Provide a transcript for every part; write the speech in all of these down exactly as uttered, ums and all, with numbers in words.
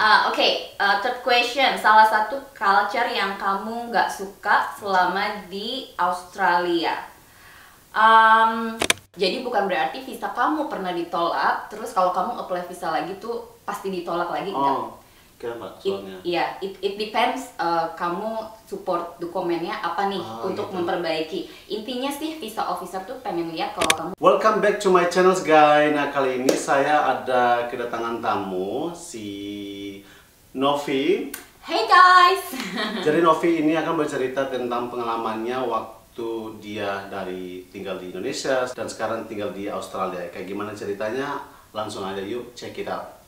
Uh, Oke, okay. uh, third question. Salah satu culture yang kamu nggak suka selama di Australia. Um, jadi bukan berarti visa kamu pernah ditolak, terus kalau kamu apply visa lagi tuh pasti ditolak lagi, enggak? Oh, kenapa? Soalnya? Iya, it, it depends. Uh, kamu support dokumennya apa nih ah, untuk gitu. memperbaiki. Intinya sih visa officer tuh pengen lihat kalau kamu. Welcome back to my channel guys. Nah kali ini saya ada kedatangan tamu si Novi. Hey guys. Jadi Novi ini akan bercerita tentang pengalamannya waktu dia dari tinggal di Indonesia dan sekarang tinggal di Australia. Kayak gimana ceritanya? Langsung aja yuk check it out.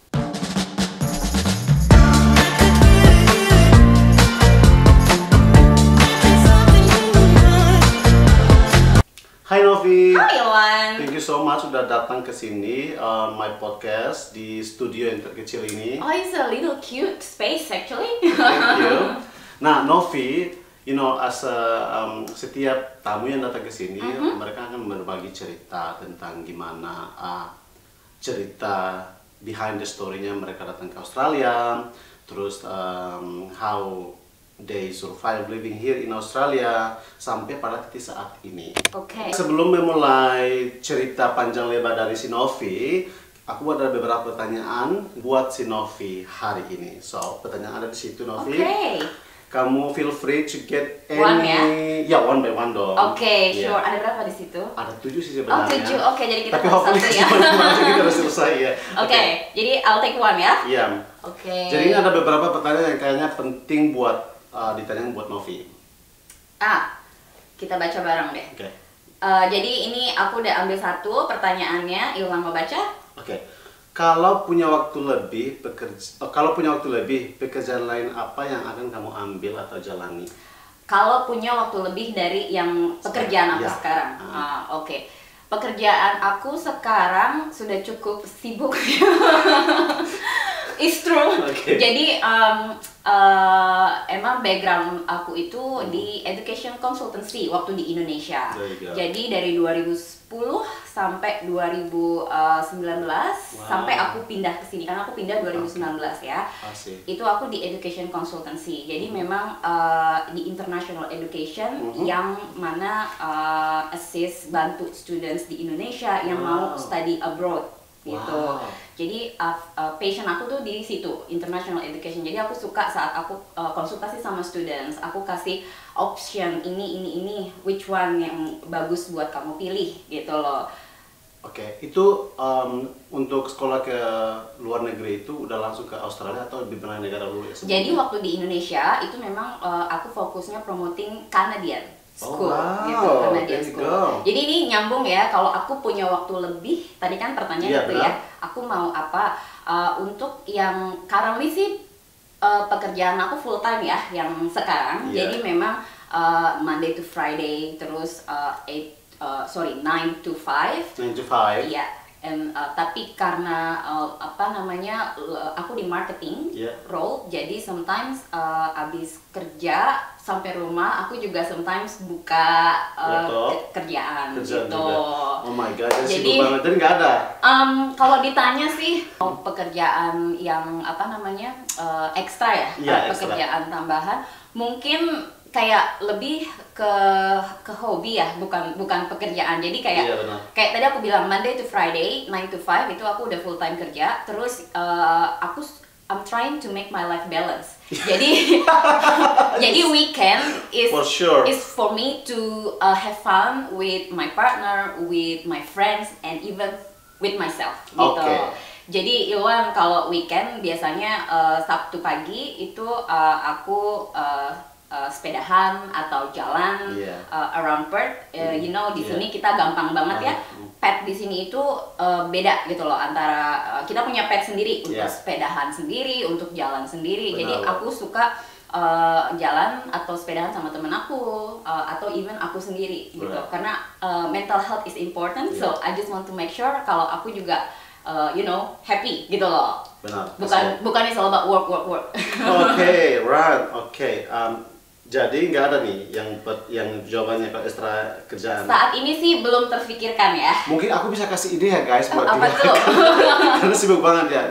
Hai Novi. Hai Iwan. Thank you so much sudah datang ke sini uh, my podcast di studio yang terkecil ini. Oh, it's a little cute space actually. Thank you. Nah, Novi, you know, as a, um, setiap tamu yang datang ke sini, mm-hmm. mereka akan berbagi cerita tentang gimana uh, cerita behind the story-nya mereka datang ke Australia, terus um, how they survive living here in Australia sampai pada titik saat ini. Oke. Okay. Sebelum memulai cerita panjang lebar dari si Novi, aku ada beberapa pertanyaan buat si Novi hari ini. So, pertanyaan ada di situ Novi. Oke. Okay. Kamu feel free to get any. One ya? Ya, one by one dong. Oke, okay, yeah. sure. Ada berapa di situ? Ada tujuh sih Oh, sebenarnya. tujuh. Oke, okay, jadi kita Tapi hopefully satu ya. kita harus selesai ya. Oke, okay. okay. Jadi I'll take one ya. Iya. Yeah. Oke. Okay. Jadi ini ada beberapa pertanyaan yang kayaknya penting buat Uh, ditanya buat Novi. Ah, kita baca bareng deh. Oke. Okay. Uh, jadi ini aku udah ambil satu pertanyaannya. Ilham mau baca? Oke. Okay. Kalau punya waktu lebih, pekerja, uh, kalau punya waktu lebih, pekerjaan lain apa yang akan kamu ambil atau jalani? Kalau punya waktu lebih dari yang pekerjaan aku ya. sekarang. Uh. Uh, Oke. Okay. Pekerjaan aku sekarang sudah cukup sibuk. It's true. Okay. Jadi um, uh, emang background aku itu hmm. di education consultancy waktu di Indonesia. Jadi dari dua ribu sepuluh sampai dua ribu sembilan belas wow. sampai aku pindah ke sini karena aku pindah dua ribu sembilan belas okay. ya. Asik. Itu aku di education consultancy. Jadi hmm. memang uh, di international education hmm. yang mana uh, assist bantu students di Indonesia yang wow. mau study abroad gitu. Wow. Jadi uh, uh, passion aku tuh di situ, international education. Jadi aku suka saat aku uh, konsultasi sama students, aku kasih option ini ini ini which one yang bagus buat kamu pilih gitu loh. Oke, okay. Itu um, untuk sekolah ke luar negeri itu udah langsung ke Australia atau di mana negara dulu ya? Jadi waktu di Indonesia itu memang uh, aku fokusnya promoting Canadian school, oh, wow. gitu, Canadian school. Jadi ini nyambung ya, kalau aku punya waktu lebih, tadi kan pertanyaan yeah, itu benar. Ya, aku mau apa? Uh, untuk yang currently sih uh, pekerjaan aku full time ya, yang sekarang. Yeah. Jadi memang uh, Monday to Friday, terus uh, eight, uh, sorry nine to five. nine to five. Iya. Yeah. And, uh, tapi karena uh, apa namanya uh, aku di marketing yeah. role, jadi sometimes uh, abis kerja sampai rumah aku juga sometimes buka uh, ke kerjaan, kerjaan gitu. Juga. Oh my god, jadi jadi banget dan nggak ada. Um, kalau ditanya sih oh, pekerjaan yang apa namanya uh, ekstra ya, yeah, pekerjaan extra. Tambahan mungkin kayak lebih ke ke hobi ya, bukan bukan pekerjaan. Jadi kayak iya, kayak tadi aku bilang Monday to Friday nine to five itu aku udah full time kerja. Terus uh, aku I'm trying to make my life balance. Jadi jadi weekend is for sure. is for me to uh, have fun with my partner, with my friends, and even with myself gitu. Okay. Jadi Iwan kalau weekend biasanya uh, Sabtu pagi itu uh, aku uh, Uh, sepedahan atau jalan yeah. uh, around Perth, uh, you know di yeah. sini kita gampang banget ya. Pet di sini itu uh, beda gitu loh antara uh, kita punya pet sendiri untuk yeah. sepedahan sendiri, untuk jalan sendiri. Benar. Jadi aku suka uh, jalan atau sepedahan sama temen aku uh, atau even aku sendiri gitu. Right. Karena uh, mental health is important, yeah. so I just want to make sure kalau aku juga uh, you know happy gitu loh. Benar. Bukan bukan it's all about work work work. Oke, okay, right, oke. Okay. Um, Jadi nggak ada nih yang yang jawabannya kalau ekstra kerjaan. Saat ini sih belum terfikirkan ya. Mungkin aku bisa kasih ide ya guys buat apa tuh? Karena sibuk banget ya. No,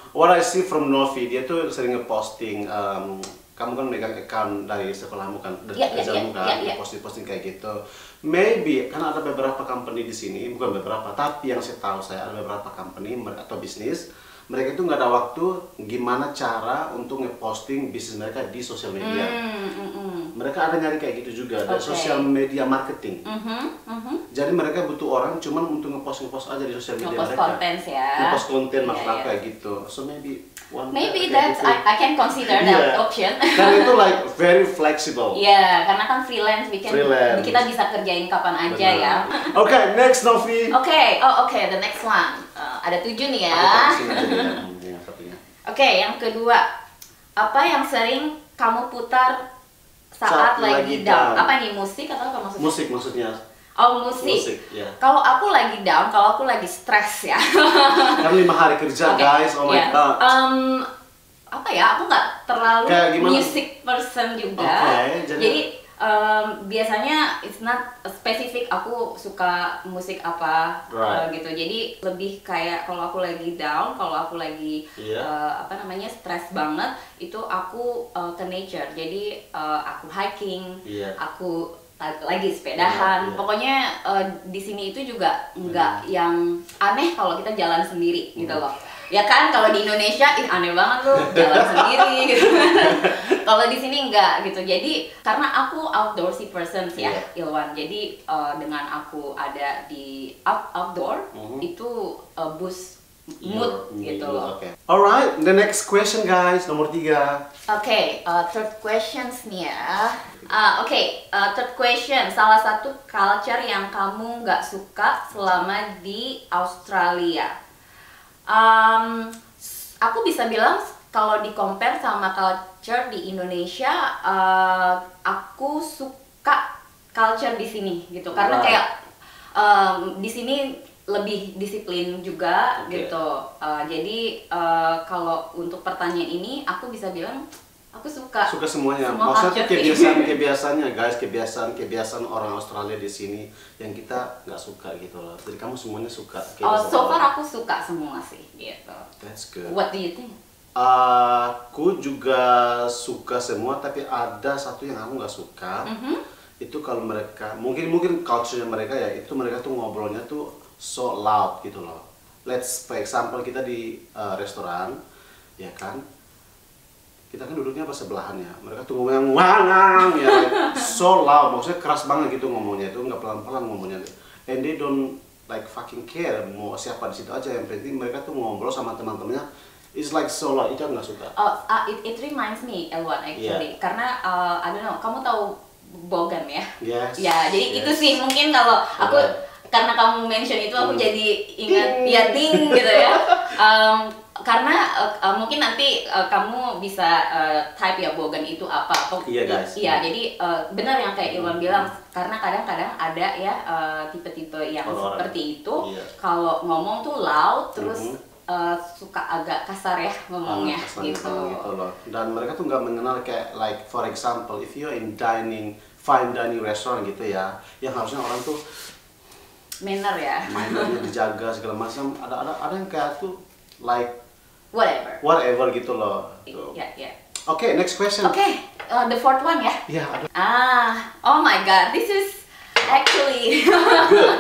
what I see from Novi, dia tuh sering ngeposting, um, kamu kan megang account dari sekolahmu kan, dari yeah, kerjamu yeah, kan, yeah, yeah. posting-posting kayak gitu. Maybe karena ada beberapa company di sini, bukan beberapa, tapi yang saya tahu saya ada beberapa company atau bisnis, mereka itu nggak ada waktu gimana cara untuk ngeposting bisnis mereka di sosial media. Mm, mm, mm. Mereka ada nyari kayak gitu juga, ada Okay. sosial media marketing. Mm -hmm, mm -hmm. Jadi mereka butuh orang cuman untuk ngepost ngepost aja di sosial media Ngepost mereka. konten ya. Ngepost konten maksud Yeah, aku yeah. kayak gitu. So maybe one Maybe kayak that's gitu. I, I can consider that Yeah. option. Karena itu like very flexible. Iya, yeah, karena kan freelance, we can, Freelance. kita bisa kerjain kapan aja Benar. ya. Oke, okay, next Novi. Oke, okay. oh oke, okay. The next one. Uh, ada tujuh nih ya. Aku taruh sini aja ya, yang satunya. Oke, okay, yang kedua, apa yang sering kamu putar saat, Saat lagi, lagi down? down. Apa nih, musik atau apa maksudnya? Musik maksudnya. Oh, musik. Musik, ya. Kalau aku lagi down, kalau aku lagi stres ya. Kan lima hari kerja Okay, guys, oh my yeah. god. Um, apa ya? Aku nggak terlalu Kayak gimana? music person juga. Okay, jadi- jadi um, biasanya it's not spesifik aku suka musik apa Right. uh, gitu. Jadi lebih kayak kalau aku lagi down, kalau aku lagi Yeah. uh, apa namanya stres banget, itu aku uh, ke nature. Jadi uh, aku hiking, Yeah. aku lagi sepedahan. Yeah, yeah. Pokoknya uh, di sini itu juga nggak yang aneh kalau kita jalan sendiri gitu loh. Ya kan, kalau di Indonesia ih aneh banget loh jalan sendiri gitu. Kalau di sini enggak gitu. Jadi karena aku outdoorsy person ya, Yeah. Ilwan. Jadi uh, dengan aku ada di out outdoor Mhm. itu uh, boost mood Your- gitu your- loh. Okay. Alright, the next question guys, nomor tiga. Oke, okay, uh, third questions nih ya. Uh, Oke, okay, uh, third question. Salah satu culture yang kamu nggak suka selama di Australia. Um, aku bisa bilang kalau di compare sama culture di Indonesia, uh, aku suka culture di sini gitu. Karena Right. kayak um, di sini lebih disiplin juga Okay. gitu. Uh, jadi uh, kalau untuk pertanyaan ini aku bisa bilang aku suka. Suka semuanya. semua Maksudnya culture sih. kebiasaan kebiasaannya guys, kebiasaan kebiasaan orang Australia di sini yang kita nggak suka gitu loh. Jadi kamu semuanya suka. Oh, kebiasaan so far orang. aku suka semua sih gitu. That's good. What do you think? Aku juga suka semua, tapi ada satu yang aku nggak suka. Mhm. Itu kalau mereka, mungkin mungkin culture-nya mereka ya, itu mereka tuh ngobrolnya tuh so loud gitu loh. Let's for example kita di uh, restoran, ya kan, kita kan duduknya pas sebelahan ya, mereka tuh ngomong yang wangang ya, like, so loud, maksudnya keras banget gitu ngomongnya, itu nggak pelan-pelan ngomongnya, and they don't like fucking care mau siapa di situ aja, yang penting mereka tuh ngobrol sama teman-temannya, it's like so loud, itu aku nggak suka. Oh, uh, it, it reminds me Elwan actually. Yeah. Karena uh, I don't know, kamu tahu Bogan ya? Yes. Ya, jadi yes. itu sih mungkin kalau aku Alright. karena kamu mention itu aku Hmm. jadi ingat Ting. ya ting gitu ya. Um, karena uh, uh, mungkin nanti uh, kamu bisa uh, type ya Bogan itu apa. Atau, Iya, guys. Iya, jadi uh, benar yang kayak Ilwan Hmm. bilang, karena kadang-kadang ada ya uh, tipe-tipe yang Orang-orang. seperti itu. Iya. Kalau ngomong tuh loud terus Mhm. uh, suka agak kasar ya ngomongnya Ah, gitu. gitu loh. Dan mereka tuh nggak mengenal kayak like for example if you're in dining fine dining restaurant gitu ya, yang harusnya orang tuh Manner ya. mainannya dijaga segala macam, ada ada ada yang kayak tuh like Whatever. whatever gitu loh. Tuh. Ya, ya. Oke, next question. Oke, uh, the fourth one ya. Ya, aduh. Ah, oh my god, this is actually. Good.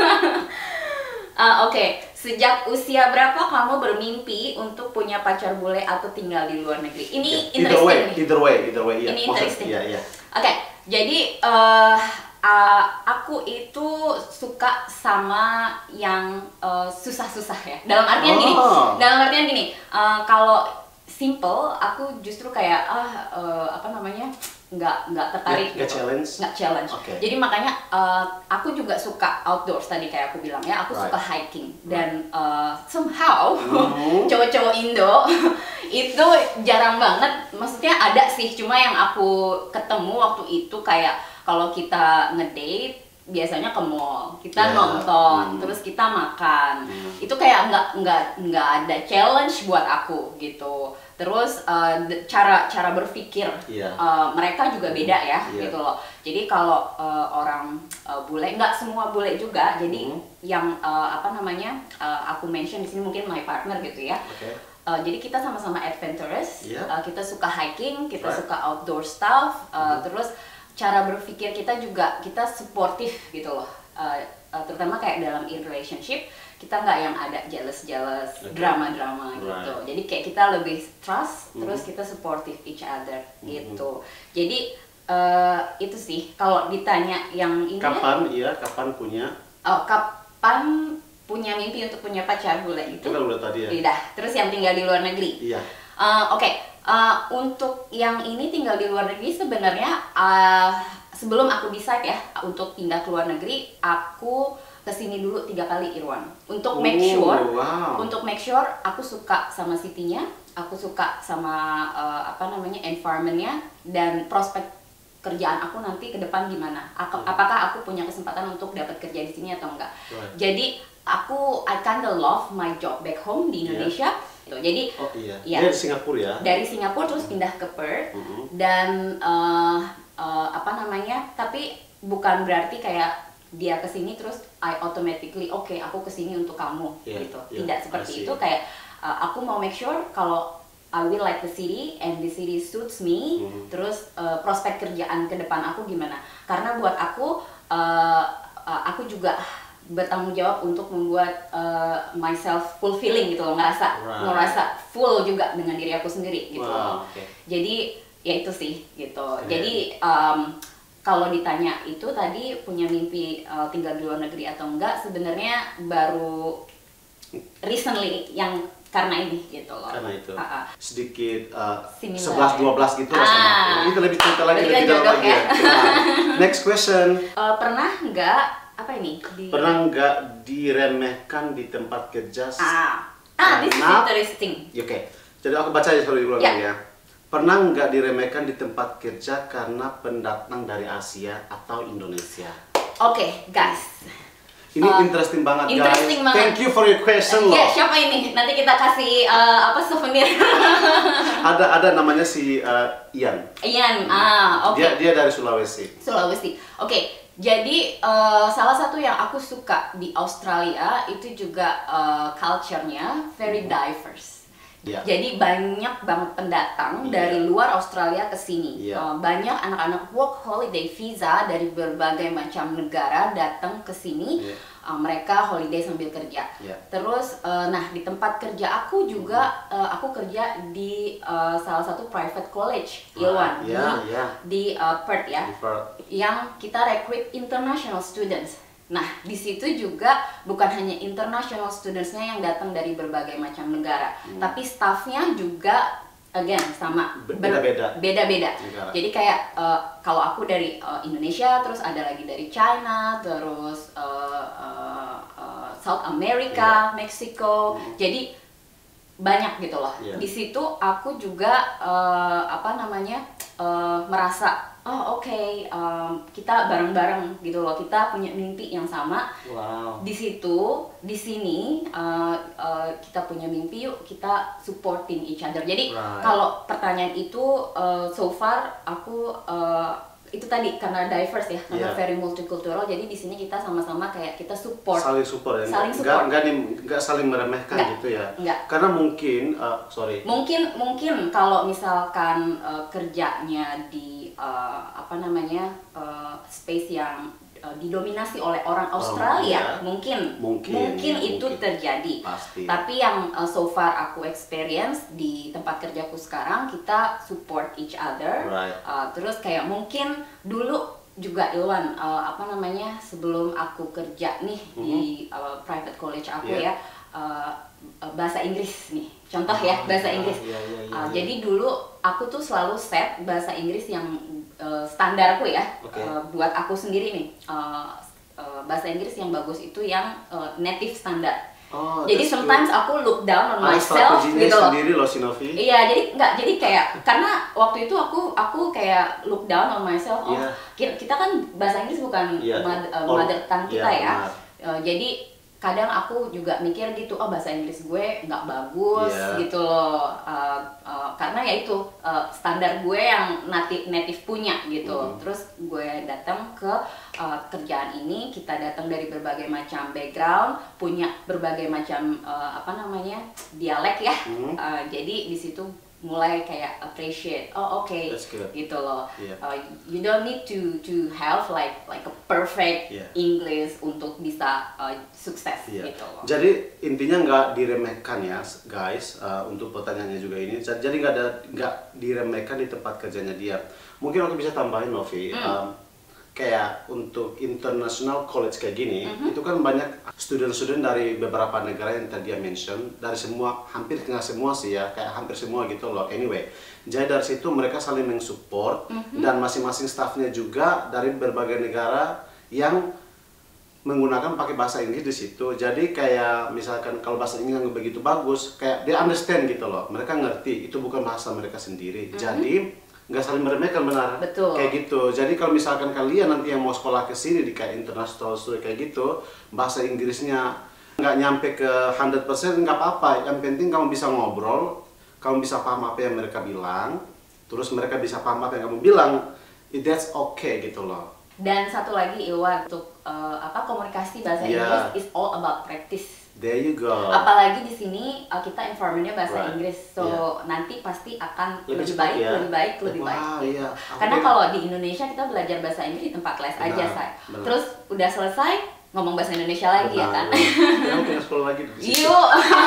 Ah, Oke, sejak usia berapa kamu bermimpi untuk punya pacar bule atau tinggal di luar negeri? Ini either interesting way, nih. either way, either way, iya. Ini Maksud- interesting. Iya, iya. Oke, jadi eh, uh, aku itu suka sama yang uh, susah-susah ya. Dalam artian gini, Oh. dalam artian gini, uh, kalau simple, aku justru kayak ah uh, apa namanya nggak nggak tertarik Nggak- nggak gitu. challenge? Nggak challenge. Oke. Jadi makanya uh, aku juga suka outdoors tadi kayak aku bilang ya. Aku Right. suka hiking dan uh, somehow Mhm. cowok-cowok Indo itu jarang banget. Maksudnya ada sih, cuma yang aku ketemu waktu itu kayak kalau kita ngedate biasanya ke mall, kita Yeah. nonton, Hmm. terus kita makan. Hmm. Itu kayak nggak nggak nggak ada challenge buat aku gitu. Terus uh, d- cara cara berpikir Iya. uh, mereka juga beda ya Iya. gitu loh. Jadi kalau uh, orang uh, bule, nggak semua bule juga. Jadi Hmm. yang uh, apa namanya uh, aku mention di sini mungkin my partner gitu ya. Oke. uh, jadi kita sama-sama adventurous, yeah. uh, kita suka hiking, kita right. suka outdoor stuff, uh, mm-hmm. terus cara berpikir kita juga kita supportive gitu loh, uh, uh, terutama kayak dalam in relationship kita nggak yang ada jealous-jealous, okay. drama-drama right. gitu. Jadi kayak kita lebih trust, mm-hmm. terus kita supportive each other mm-hmm. gitu. Jadi uh, itu sih kalau ditanya yang ini. Kapan? Iya, kapan punya? Oh, kapan punya mimpi untuk punya pacar boleh gitu? Itu kan udah tadi ya. Tidak. Terus yang tinggal di luar negeri. Iya. Uh, Oke, okay. uh, untuk yang ini tinggal di luar negeri sebenarnya uh, sebelum aku decide ya untuk pindah ke luar negeri, aku kesini dulu tiga kali Irwan untuk make sure, oh, wow. untuk make sure aku suka sama city-nya, aku suka sama uh, apa namanya environment-nya dan prospek kerjaan aku nanti ke depan gimana. Aku, hmm. Apakah aku punya kesempatan untuk dapat kerja di sini atau enggak? Right. Jadi aku I kinda love my job back home di Indonesia. Yeah. Gitu. Jadi oh, iya. ya, dari Singapura ya. Dari Singapura terus pindah ke Perth mm-hmm. dan uh, uh, apa namanya? Tapi bukan berarti kayak dia kesini terus I automatically oke okay, aku kesini untuk kamu yeah, gitu yeah, tidak seperti itu kayak uh, aku mau make sure kalau I will like the city and the city suits me mm. terus uh, prospek kerjaan ke depan aku gimana karena buat aku uh, uh, aku juga bertanggung jawab untuk membuat uh, myself fulfilling gitu loh ngerasa right. ngerasa full juga dengan diri aku sendiri gitu wow, loh okay. Jadi ya itu sih gitu yeah. Jadi um, kalau ditanya itu tadi punya mimpi uh, tinggal di luar negeri atau enggak, sebenarnya baru recently yang karena ini gitu loh. Karena itu. Uh-uh. Sedikit uh, sebelas dua belas gitu lah sama ah. aku. Itu lebih cerita lagi lebih dalam lagi ya. Next question. Uh, pernah enggak apa ini? Di... Pernah enggak diremehkan di tempat kerja? Ah, ah this is interesting. Oke. Okay. Jadi aku baca aja dulu ulang yeah. ya. Pernah nggak diremehkan di tempat kerja karena pendatang dari Asia atau Indonesia? Oke, okay, guys. Ini uh, interesting banget, interesting guys. Banget. Thank you for your question, uh, loh. Yeah, siapa ini? Nanti kita kasih uh, apa souvenir. ada ada namanya si uh, Ian. Ian, ah, oke. Okay. Dia dia dari Sulawesi. Sulawesi. Oke. Okay. Jadi uh, salah satu yang aku suka di Australia itu juga uh, culture-nya very diverse. Yeah. Jadi banyak banget pendatang yeah. dari luar Australia ke sini. Yeah. Uh, banyak anak-anak work holiday visa dari berbagai macam negara datang ke sini. Yeah. Uh, mereka holiday sambil kerja. Yeah. Terus, uh, nah di tempat kerja aku juga mm-hmm. uh, aku kerja di uh, salah satu private college, Ilwan, yeah, di, yeah. di uh, Perth ya, di Perth. Yang kita recruit international students. Nah, di situ juga bukan hanya international studentsnya yang datang dari berbagai macam negara, hmm. tapi staffnya juga, again, sama beda-beda. Beda-beda. Jadi kayak uh, kalau aku dari uh, Indonesia, terus ada lagi dari China, terus uh, uh, uh, South America, yeah. Mexico. Hmm. Jadi banyak gitu loh. Yeah. Di situ aku juga uh, apa namanya uh, merasa oh oke, okay, um, kita bareng-bareng gitu loh, kita punya mimpi yang sama. Wow. Di situ, di sini uh, uh, kita punya mimpi, yuk kita supporting each other. Jadi right. kalau pertanyaan itu uh, so far aku uh, itu tadi karena diverse ya, karena yeah. very multicultural. Jadi di sini kita sama-sama kayak kita support. Saling support ya. Saling support. Enggak enggak saling meremehkan enggak, gitu ya. Enggak. Karena mungkin uh, sorry. Mungkin mungkin kalau misalkan uh, kerjanya di uh, apa namanya uh, space yang uh, didominasi oleh orang Australia, oh, ya. mungkin mungkin, mungkin ya, itu mungkin. terjadi. Pasti. Tapi yang uh, so far aku experience di tempat kerjaku sekarang, kita support each other. Right. Uh, terus kayak mungkin dulu juga Ilwan uh, apa namanya sebelum aku kerja nih mm-hmm. di uh, private college aku yeah. ya uh, bahasa Inggris nih. Contoh oh, ya bahasa ya, Inggris. Ya, ya, ya, uh, ya. Jadi dulu aku tuh selalu set bahasa Inggris yang uh, standarku ya okay. uh, buat aku sendiri nih. Uh, uh, bahasa Inggris yang bagus itu yang uh, native standard. Oh, jadi sometimes good. Aku look down on ah, myself gitu loh. Sendiri loh si Novi. Iya, jadi enggak jadi kayak karena waktu itu aku aku kayak look down on myself. Oh, yeah. kita kan bahasa Inggris bukan yeah. mother, uh, mother tongue kita yeah, ya. Uh, jadi kadang aku juga mikir gitu, oh bahasa Inggris gue nggak bagus yeah. gitu loh, uh, uh, karena ya itu uh, standar gue yang native native punya gitu. Mm. Terus gue datang ke uh, kerjaan ini, kita datang dari berbagai macam background, punya berbagai macam uh, apa namanya dialek ya, mm. uh, jadi di situ mulai kayak appreciate, oh oke okay, gitu loh. Yeah. Uh, you don't need to to have like like a perfect yeah. English untuk bisa uh, sukses yeah. gitu loh. Jadi intinya nggak diremehkan ya guys, uh, untuk pertanyaannya juga ini. Jadi nggak ada nggak diremehkan di tempat kerjanya dia. Mungkin aku bisa tambahin Novi. Mm. Um, kayak untuk international college kayak gini, mm-hmm. itu kan banyak student-student dari beberapa negara yang tadi dia mention, dari semua, hampir nggak semua sih ya, kayak hampir semua gitu loh. Anyway, jadi dari situ mereka saling mensupport, mm-hmm. dan masing-masing staffnya juga dari berbagai negara yang menggunakan pakai bahasa Inggris di situ. Jadi kayak misalkan kalau bahasa Inggris nggak begitu bagus, kayak dia understand gitu loh, mereka ngerti itu bukan bahasa mereka sendiri. Mm-hmm. Jadi nggak saling meremehkan, benar. Betul. Kayak gitu. Jadi kalau misalkan kalian nanti yang mau sekolah ke sini di kayak international student kayak gitu, bahasa Inggrisnya nggak nyampe ke seratus persen nggak apa-apa. Yang penting kamu bisa ngobrol, kamu bisa paham apa yang mereka bilang, terus mereka bisa paham apa yang kamu bilang, that's okay gitu loh. Dan satu lagi Iwan, untuk uh, apa komunikasi bahasa yeah. Inggris is all about practice. There you go. Apalagi di sini uh, kita environmentnya bahasa right. Inggris, so yeah. nanti pasti akan lebih, lebih baik, ya? lebih baik, lebih wow, baik. Gitu. Iya. Okay. Karena kalau di Indonesia kita belajar bahasa Inggris di tempat les benar, aja, say. Benar. Terus udah selesai ngomong bahasa Indonesia lagi benar, ya kan? Ya mungkin sekolah lagi di situ. Yuk.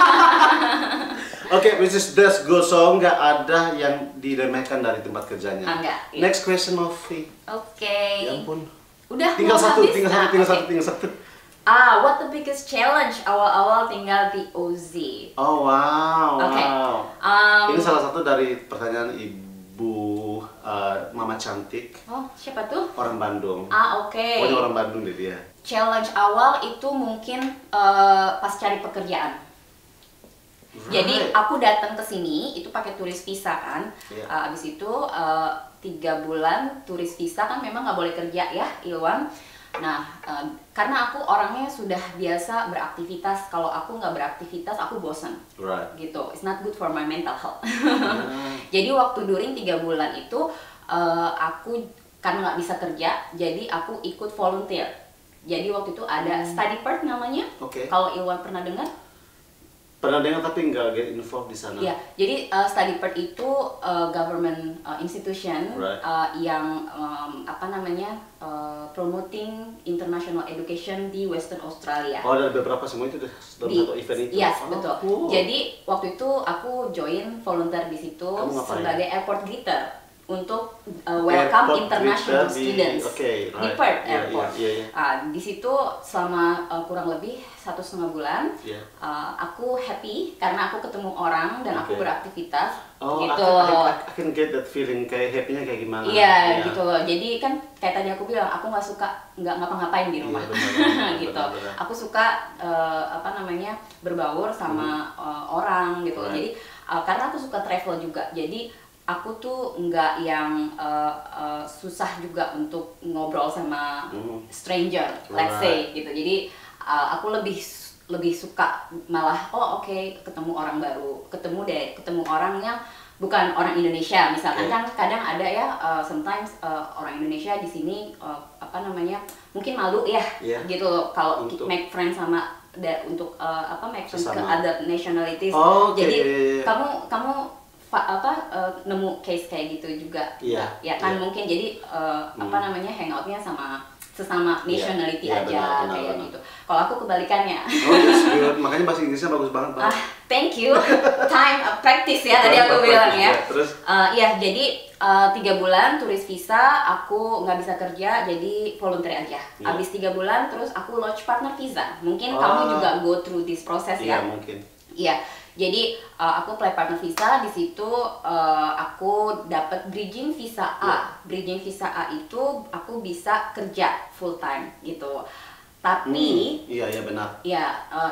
Oke, okay, Missus Des Goso, nggak ada yang diremehkan dari tempat kerjanya. Enggak. Iya. Next question, Novi. Oke. Okay. Ya ampun. Udah. Tinggal satu, habis? tinggal satu, nah, tinggal okay. satu, tinggal satu. Ah, what the biggest challenge awal-awal tinggal di O Z? Oh wow, okay. wow. Um, Ini salah satu dari pertanyaan Ibu uh, Mama Cantik. Oh, siapa tuh? Orang Bandung. Ah, oke. Okay. Pokoknya orang Bandung deh dia. Challenge awal itu mungkin uh, pas cari pekerjaan. Right. Jadi aku datang ke sini itu pakai turis visa kan. Yeah. Uh, abis itu uh, tiga bulan turis visa kan memang nggak boleh kerja ya, Ilwan. Nah, uh, karena aku orangnya sudah biasa beraktivitas, kalau aku nggak beraktivitas aku bosan, right. gitu. It's not good for my mental health. mm. Jadi waktu during tiga bulan itu uh, aku karena nggak bisa kerja, jadi aku ikut volunteer. Jadi waktu itu ada hmm. study part namanya. Okay. Kalau Ilwan pernah dengar? Pernah dengar tapi nggak get involved di sana. Iya, jadi uh, study part itu uh, government uh, institution right. uh, yang um, apa namanya uh, promoting international education di Western Australia. Oh, ada beberapa semua itu dalam di, satu event itu. Yes, oh, betul. Cool. Jadi waktu itu aku join volunteer di situ sebagai airport greeter untuk uh, welcome airport international students okay, right. di Perth yeah, Airport. Yeah, yeah, yeah. Uh, di situ selama uh, kurang lebih satu setengah bulan, yeah. uh, aku happy karena aku ketemu orang dan okay. aku beraktivitas. Oh, gitu. I can, I, I can get that feeling, kayak happy-nya kayak gimana? Iya, yeah, yeah. gitu loh. Jadi kan kayak tadi aku bilang, aku nggak suka nggak ngapa-ngapain di rumah, yeah, benar, benar, gitu. Benar, benar. Aku suka uh, apa namanya berbaur sama hmm. uh, orang gitu. Right. Jadi uh, karena aku suka travel juga, jadi aku tuh nggak yang uh, uh, susah juga untuk ngobrol sama mm. stranger, let's say gitu. Jadi uh, aku lebih lebih suka malah oh oke okay, ketemu orang baru, ketemu deh ketemu orang yang bukan orang Indonesia. Misalkan okay. kan kadang ada ya uh, sometimes uh, orang Indonesia di sini uh, apa namanya mungkin malu ya yeah. gitu kalau make friends sama da, untuk uh, apa make friends ke other nationalities. Oh, okay. Jadi kamu kamu apa uh, nemu case kayak gitu juga yeah, ya kan yeah. mungkin jadi uh, hmm. apa namanya hangoutnya sama sesama nationality yeah, yeah, aja benar, benar, kayak benar. Gitu. Kalau aku kebalikannya. Oh that's good. Makanya bahasa Inggrisnya bagus banget Pak. Ah, thank you. Time uh, practice ya tadi aku bilang ya. Terus? Uh, ya jadi uh, tiga bulan turis visa aku nggak bisa kerja jadi volunteer aja. Yeah. Abis tiga bulan terus aku launch partner visa. Mungkin oh. kamu juga go through this process yeah, ya. Mungkin. Iya. Yeah. Jadi uh, aku apply partner visa, di situ uh, aku dapat bridging visa A. Yeah. Bridging visa A itu aku bisa kerja full time gitu. Tapi hmm, iya iya benar. Ya uh,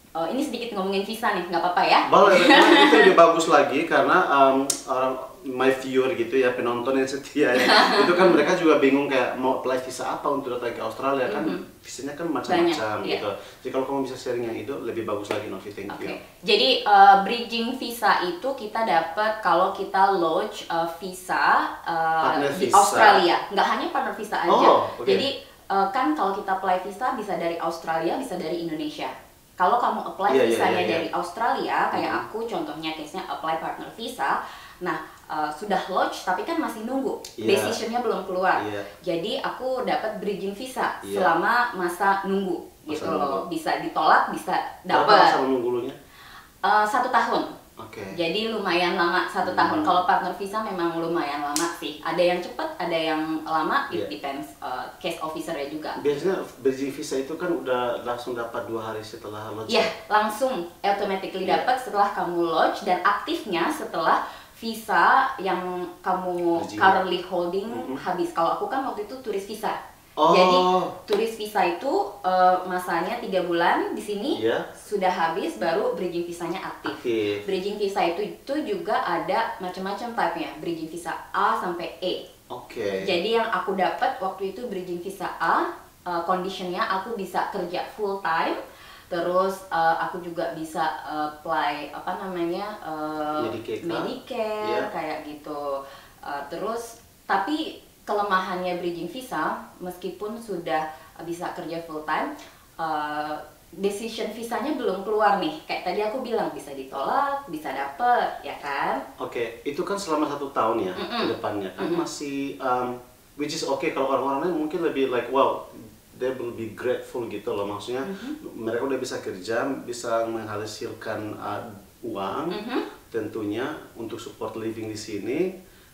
Uh, ini sedikit ngomongin visa nih, nggak apa-apa ya? Boleh, itu lebih bagus lagi karena um, orang my viewer gitu ya, penonton yang setia ya, itu kan mereka juga bingung kayak mau apply visa apa untuk datang ke Australia kan, mm-hmm. visanya kan macam-macam gitu. Yeah. Jadi kalau kamu bisa sharing yang itu lebih bagus lagi, Novi, thank you. Okay. Jadi uh, bridging visa itu kita dapat kalau kita lodge uh, visa, uh, di visa. Australia, nggak hanya partner visa aja. Oh, okay. Jadi uh, kan kalau kita apply visa bisa dari Australia, bisa dari Indonesia. Kalau kamu apply yeah, visanya yeah, yeah, yeah. dari Australia, kayak mm-hmm. aku contohnya case-nya apply partner visa, nah uh, sudah lodge tapi kan masih nunggu, yeah. decision-nya belum keluar. Yeah. Jadi aku dapat bridging visa yeah. selama masa nunggu, masa gitu loh. Bisa ditolak, bisa dapat. Berapa masa menunggunya? Uh, satu tahun. Oke. Okay. Jadi lumayan lama satu hmm. tahun. Kalau partner visa memang lumayan lama sih. Ada yang cepat, ada yang lama. It yeah. depends uh, case officernya juga. Biasanya bridging visa itu kan udah langsung dapat dua hari setelah lodge. Iya, yeah, langsung automatically yeah. dapat setelah kamu lodge dan aktifnya setelah visa yang kamu Bridging. currently holding mm-hmm. habis. Kalau aku kan waktu itu turis visa. Oh. Jadi turis visa itu uh, masanya tiga bulan di sini yeah. sudah habis baru bridging visanya aktif. Okay. Bridging visa itu itu juga ada macam-macam type-nya. Bridging visa A sampai E. Oke. Okay. Jadi yang aku dapat waktu itu bridging visa A, uh, conditionnya aku bisa kerja full time. Terus uh, aku juga bisa uh, apply apa namanya uh, Medicare, Medicare yeah. kayak gitu. Uh, terus tapi kelemahannya bridging visa, meskipun sudah bisa kerja full time, uh, decision visanya belum keluar nih. Kayak tadi aku bilang bisa ditolak, bisa dapet, ya kan? Oke, okay. Itu kan selama satu tahun ya mm -mm. ke depannya kan mm -mm. masih, um, which is oke okay. Kalau orang-orang lain mungkin lebih like wow, they will be grateful gitu loh. Maksudnya mm -hmm. mereka udah bisa kerja, bisa menghasilkan uh, uang, mm -hmm. tentunya untuk support living di sini,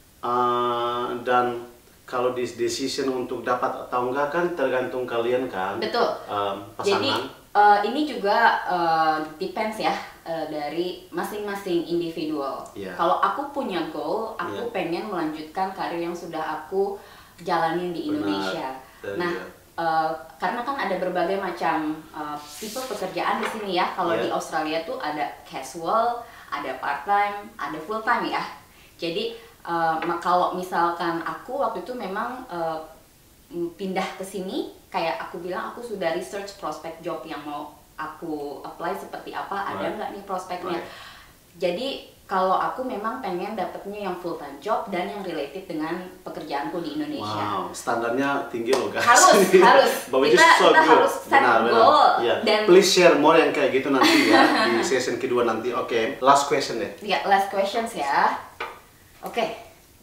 uh, dan kalau di decision untuk dapat atau enggak kan tergantung kalian kan. Betul. Um, pasangan. Jadi uh, ini juga uh, depends ya uh, dari masing-masing individual. Yeah. Kalau aku punya goal, aku yeah. pengen melanjutkan karir yang sudah aku jalanin di Indonesia. Benar. Nah, uh, karena kan ada berbagai macam uh, tipe pekerjaan di sini ya. Kalau yeah. di Australia tuh ada casual, ada part time, ada full time ya. Jadi Uh, kalau misalkan aku waktu itu memang uh, pindah ke sini, kayak aku bilang aku sudah research prospek job yang mau aku apply seperti apa, right. ada nggak nih prospeknya. Right. Jadi kalau aku memang pengen dapetnya yang full time job dan yang related dengan pekerjaanku di Indonesia. Wow, standarnya tinggi loh guys. Harus, harus. kita, so kita harus set benar, goal. Yeah. Dan please share more yang kayak gitu nanti ya di session kedua nanti. Oke, okay. Last question deh. Ya, yeah, last questions ya. Oke, okay.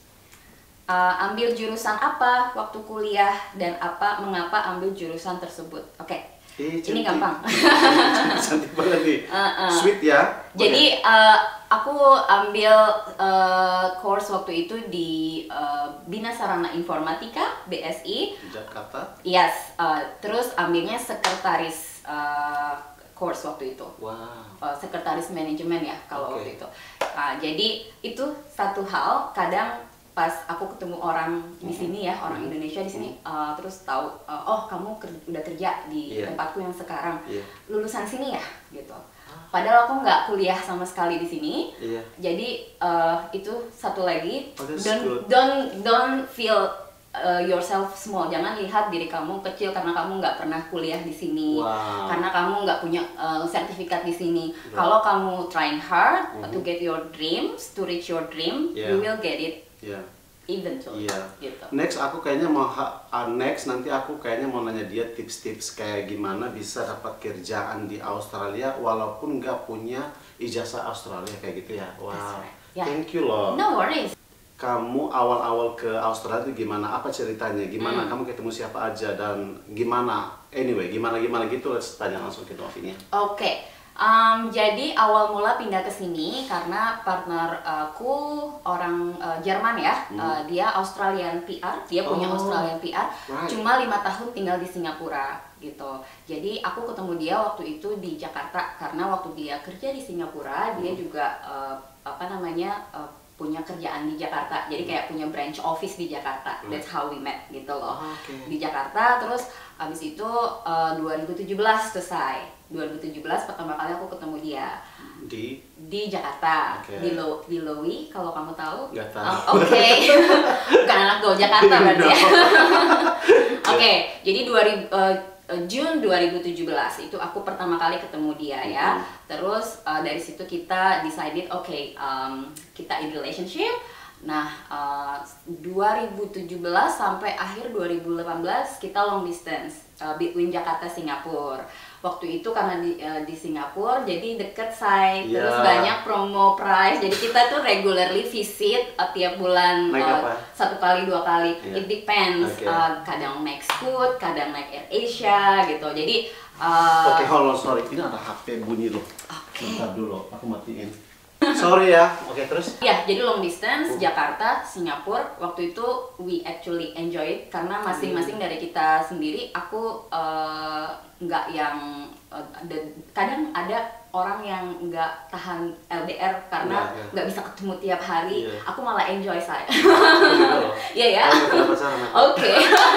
uh, ambil jurusan apa waktu kuliah dan apa mengapa ambil jurusan tersebut? Oke, okay. Ini gampang. Cantik banget nih. Uh, uh. Sweet ya. Jadi okay. uh, aku ambil uh, course waktu itu di uh, Bina Sarana Informatika B S I. Jakarta. Yes. Uh, terus ambilnya sekretaris. Uh, course waktu itu, wow. uh, sekretaris manajemen ya kalau okay. waktu itu. Uh, jadi itu satu hal. Kadang pas aku ketemu orang mm-hmm. di sini ya, orang mm-hmm. Indonesia di sini, uh, terus tahu, uh, oh kamu ker- udah kerja di yeah. tempatku yang sekarang, yeah. lulusan sini ya, gitu. Padahal aku nggak kuliah sama sekali di sini. Yeah. Jadi uh, itu satu lagi, oh, don't good. don't don't feel Uh, yourself small, jangan lihat diri kamu kecil karena kamu nggak pernah kuliah di sini, wow. karena kamu nggak punya uh, sertifikat di sini. Right. Kalau kamu trying hard mm-hmm. to get your dreams, to reach your dream, yeah. you will get it. Yeah. Eventually. Yeah. Gitu. Next aku kayaknya mau uh, next nanti aku kayaknya mau nanya dia tips-tips kayak gimana bisa dapat kerjaan di Australia walaupun nggak punya ijazah Australia kayak gitu ya. Wow. Right. Yeah. Thank you loh. No worries. Kamu awal-awal ke Australia itu gimana? Apa ceritanya? Gimana hmm. kamu ketemu siapa aja dan gimana? Anyway, gimana-gimana gitu, let's tanya langsung ke Novi-nya. Oke, okay. um, jadi awal mula pindah ke sini karena partner aku orang uh, Jerman ya, hmm. uh, dia Australian P R, dia punya oh. Australian P R, right. cuma lima tahun tinggal di Singapura gitu. Jadi aku ketemu dia waktu itu di Jakarta karena waktu dia kerja di Singapura, hmm. dia juga uh, apa namanya uh, punya kerjaan di Jakarta, jadi kayak punya branch office di Jakarta. That's how we met gitu loh. Oh, okay. Di Jakarta. Terus abis itu uh, dua ribu tujuh belas selesai. dua ribu tujuh belas pertama kali aku ketemu dia di di Jakarta, okay. di Lo, di Lowi kalau kamu tahu. Nggak tahu. Oh, oke. Okay. Bukan anak gaul Jakarta berarti ya. Oke, okay, jadi dua ribu uh, June dua ribu tujuh belas itu aku pertama kali ketemu dia ya. Mm-hmm. Terus uh, dari situ kita decided oke okay, um, kita in relationship. Nah uh, dua ribu tujuh belas sampai akhir dua ribu delapan belas kita long distance uh, between Jakarta Singapura. Waktu itu karena di, uh, di Singapura jadi deket say, yeah. Terus banyak promo price, jadi kita tuh regularly visit uh, tiap bulan uh, satu kali dua kali, yeah. It depends, okay. uh, kadang naik Scoot, kadang naik Air Asia gitu, jadi uh, oke, okay, hold on, sorry, ini ada H P bunyi loh, okay. Bentar dulu, aku matiin. Sorry ya, oke okay, terus? Ya, jadi long distance, uh. Jakarta, Singapura, waktu itu we actually enjoy it karena masing-masing hmm. dari kita sendiri, aku uh, nggak yang, uh, ada, kadang ada orang yang nggak tahan L D R karena nggak yeah, yeah. bisa ketemu tiap hari, yeah. Aku malah enjoy saya. Iya ya? Oke.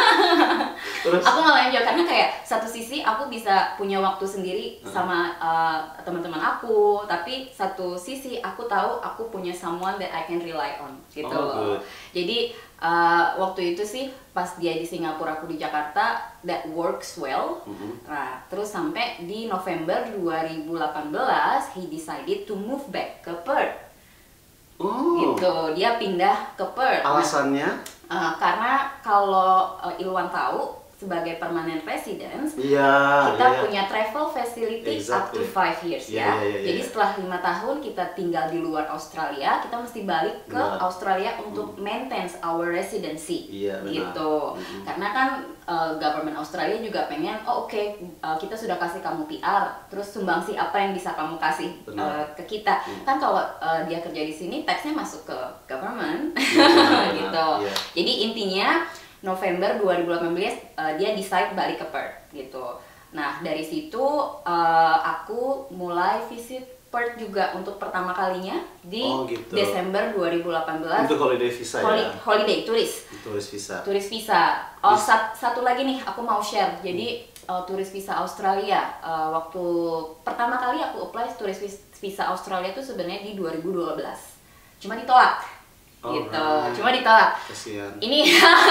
Aku malah enjoy karena kayak satu sisi aku bisa punya waktu sendiri sama uh, teman-teman aku, tapi satu sisi aku tahu aku punya someone that I can rely on gitu oh, loh. Good. Jadi uh, waktu itu sih pas dia di Singapura aku di Jakarta, that works well. Mm-hmm. Nah terus sampai di November dua ribu delapan belas he decided to move back ke Perth. Oh. Gitu, dia pindah ke Perth. Alasannya? Uh, karena kalau uh, Ilwan tahu, sebagai permanent residence, yeah, kita yeah. punya travel facility exactly. up to five years yeah, ya. Yeah, yeah, yeah, Jadi yeah. setelah lima tahun kita tinggal di luar Australia, kita mesti balik ke benar. Australia untuk mm. maintain our residency, yeah, gitu. Mm-hmm. Karena kan uh, government Australia juga pengen, oh oke okay, uh, kita sudah kasih kamu P R, terus sumbangsi apa yang bisa kamu kasih uh, ke kita. Mm. Kan kalau uh, dia kerja di sini, taxnya masuk ke government, yeah, gitu. Yeah. Jadi intinya November dua ribu delapan belas uh, dia decide balik ke Perth gitu. Nah dari situ uh, aku mulai visit Perth juga untuk pertama kalinya di oh, gitu. Desember dua ribu delapan belas. Untuk holiday visa holi ya? Holiday, turis. Turis visa. Turis visa. Oh sat satu lagi nih aku mau share. Jadi uh, turis visa Australia. Uh, waktu pertama kali aku apply turis visa Australia itu sebenarnya di dua ribu dua belas. Cuma ditolak. Oh, gitu, right. Cuma ditolak. Kasian. Ini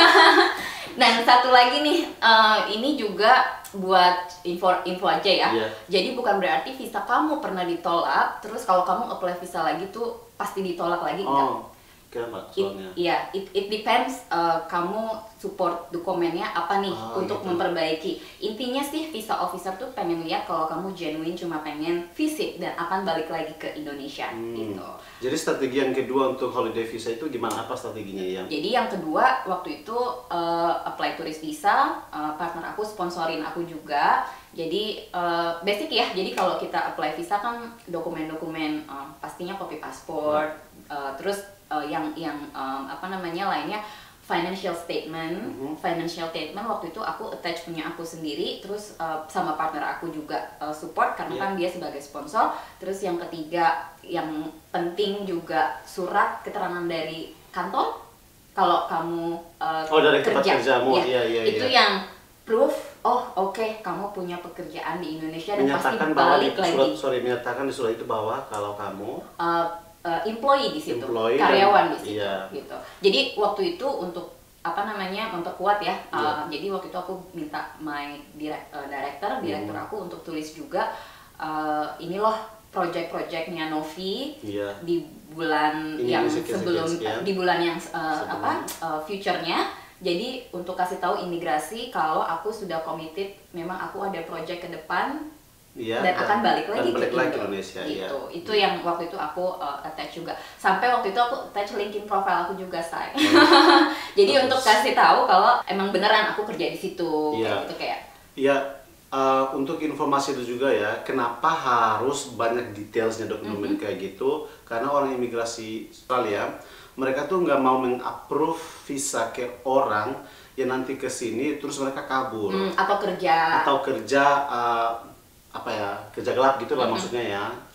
dan satu lagi nih, uh, ini juga buat info info aja ya. Yeah. Jadi bukan berarti visa kamu pernah ditolak, terus kalau kamu apply visa lagi tuh pasti ditolak lagi enggak? Oh. Kenapa? Soalnya? Iya, it, it depends uh, kamu support dokumennya apa nih oh, untuk gitu. Memperbaiki. Intinya sih visa officer tuh pengen lihat kalau kamu genuine cuma pengen visit dan akan balik lagi ke Indonesia hmm. gitu. Jadi strategi yang kedua untuk holiday visa itu gimana? Apa strateginya ya? Jadi yang kedua waktu itu uh, apply turis visa, uh, partner aku sponsorin aku juga. Jadi uh, basic ya. Jadi kalau kita apply visa kan dokumen-dokumen uh, pastinya copy paspor, hmm. uh, terus Uh, yang yang um, apa namanya lainnya financial statement, mm-hmm. financial statement waktu itu aku attach punya aku sendiri, terus uh, sama partner aku juga uh, support karena yeah. kan dia sebagai sponsor. Terus yang ketiga yang penting juga surat keterangan dari kantor kalau kamu uh, oh, dari kerja, kerjamu. ya, ya, ya, itu ya. yang proof. Oh oke okay, kamu punya pekerjaan di Indonesia dan menyatakan pasti balik bahwa lagi. Surat, sorry menyatakan di surat itu bahwa kalau kamu uh, Uh, employee di situ, employee karyawan dan, di situ, iya. gitu. Jadi waktu itu untuk apa namanya untuk kuat ya. Uh, yeah. Jadi waktu itu aku minta my direct, uh, director, direktur hmm. aku untuk tulis juga uh, ini loh project-projectnya Novi yeah. di bulan ini yang sebelum uh, di bulan yang uh, apa uh, future-nya. Jadi untuk kasih tahu imigrasi kalau aku sudah committed, memang aku ada project ke depan. Ya, dan, dan akan balik lagi balik ke lagi Indo, Indonesia, gitu. Ya. Itu yang waktu itu aku uh, attach juga. Sampai waktu itu aku attach LinkedIn profile aku juga, say. Oh. Jadi bagus. Untuk kasih tahu kalau emang beneran aku kerja di situ, ya. Kayak gitu kayak. Iya, uh, untuk informasi itu juga ya, kenapa harus banyak detailsnya dokumen mm-hmm. kayak gitu? Karena orang imigrasi Australia, mereka tuh nggak mau meng-approve visa ke orang yang nanti ke sini terus mereka kabur. Mm, atau kerja. Atau kerja. Uh, apa ya kerja gelap gitu lah mm-hmm. maksudnya ya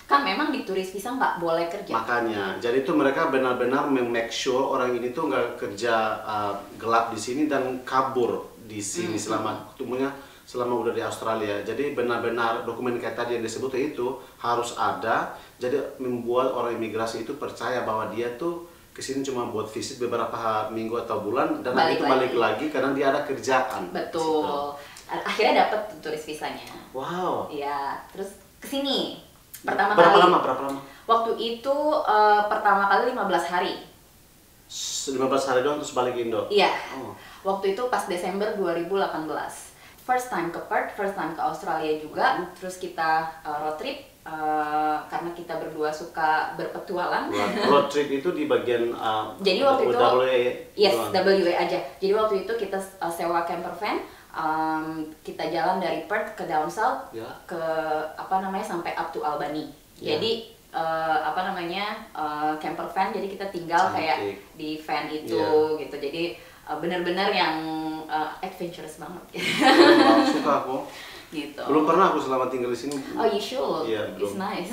kan memang di turis visa nggak boleh kerja. Makanya, jadi itu mereka benar-benar make sure orang ini tuh nggak kerja uh, gelap di sini dan kabur di sini hmm. selama ketemunya selama udah di Australia. Jadi benar-benar dokumen kayak tadi yang disebut itu harus ada. Jadi membuat orang imigrasi itu percaya bahwa dia tuh kesini cuma buat visit beberapa minggu atau bulan dan balik itu lagi. balik lagi karena dia ada kerjaan. Betul. Gitu. Akhirnya dapat turis visanya. Wow. Iya, terus kesini pertama berapa kali. lama? Berapa lama? Waktu itu uh, pertama kali lima belas hari. lima belas hari doang terus balik Indo? Iya. Oh. Waktu itu pas Desember dua ribu delapan belas. First time ke Perth, first time ke Australia juga. Hmm. Terus kita uh, road trip. Uh, karena kita berdua suka berpetualang. Road trip itu di bagian uh, jadi waktu itu W A. Yes, W A aja. Jadi waktu itu kita uh, sewa camper van, um, kita jalan dari Perth ke down south, yeah. ke apa namanya sampai up to Albany. Yeah. Jadi uh, apa namanya uh, camper van, jadi kita tinggal Cantik. kayak di van itu, yeah. gitu. Jadi uh, benar-benar yang uh, adventurous banget. Oh, suka aku. Gitu. Belum pernah aku selama tinggal di sini. Oh, you should. Yeah, It's belum. nice.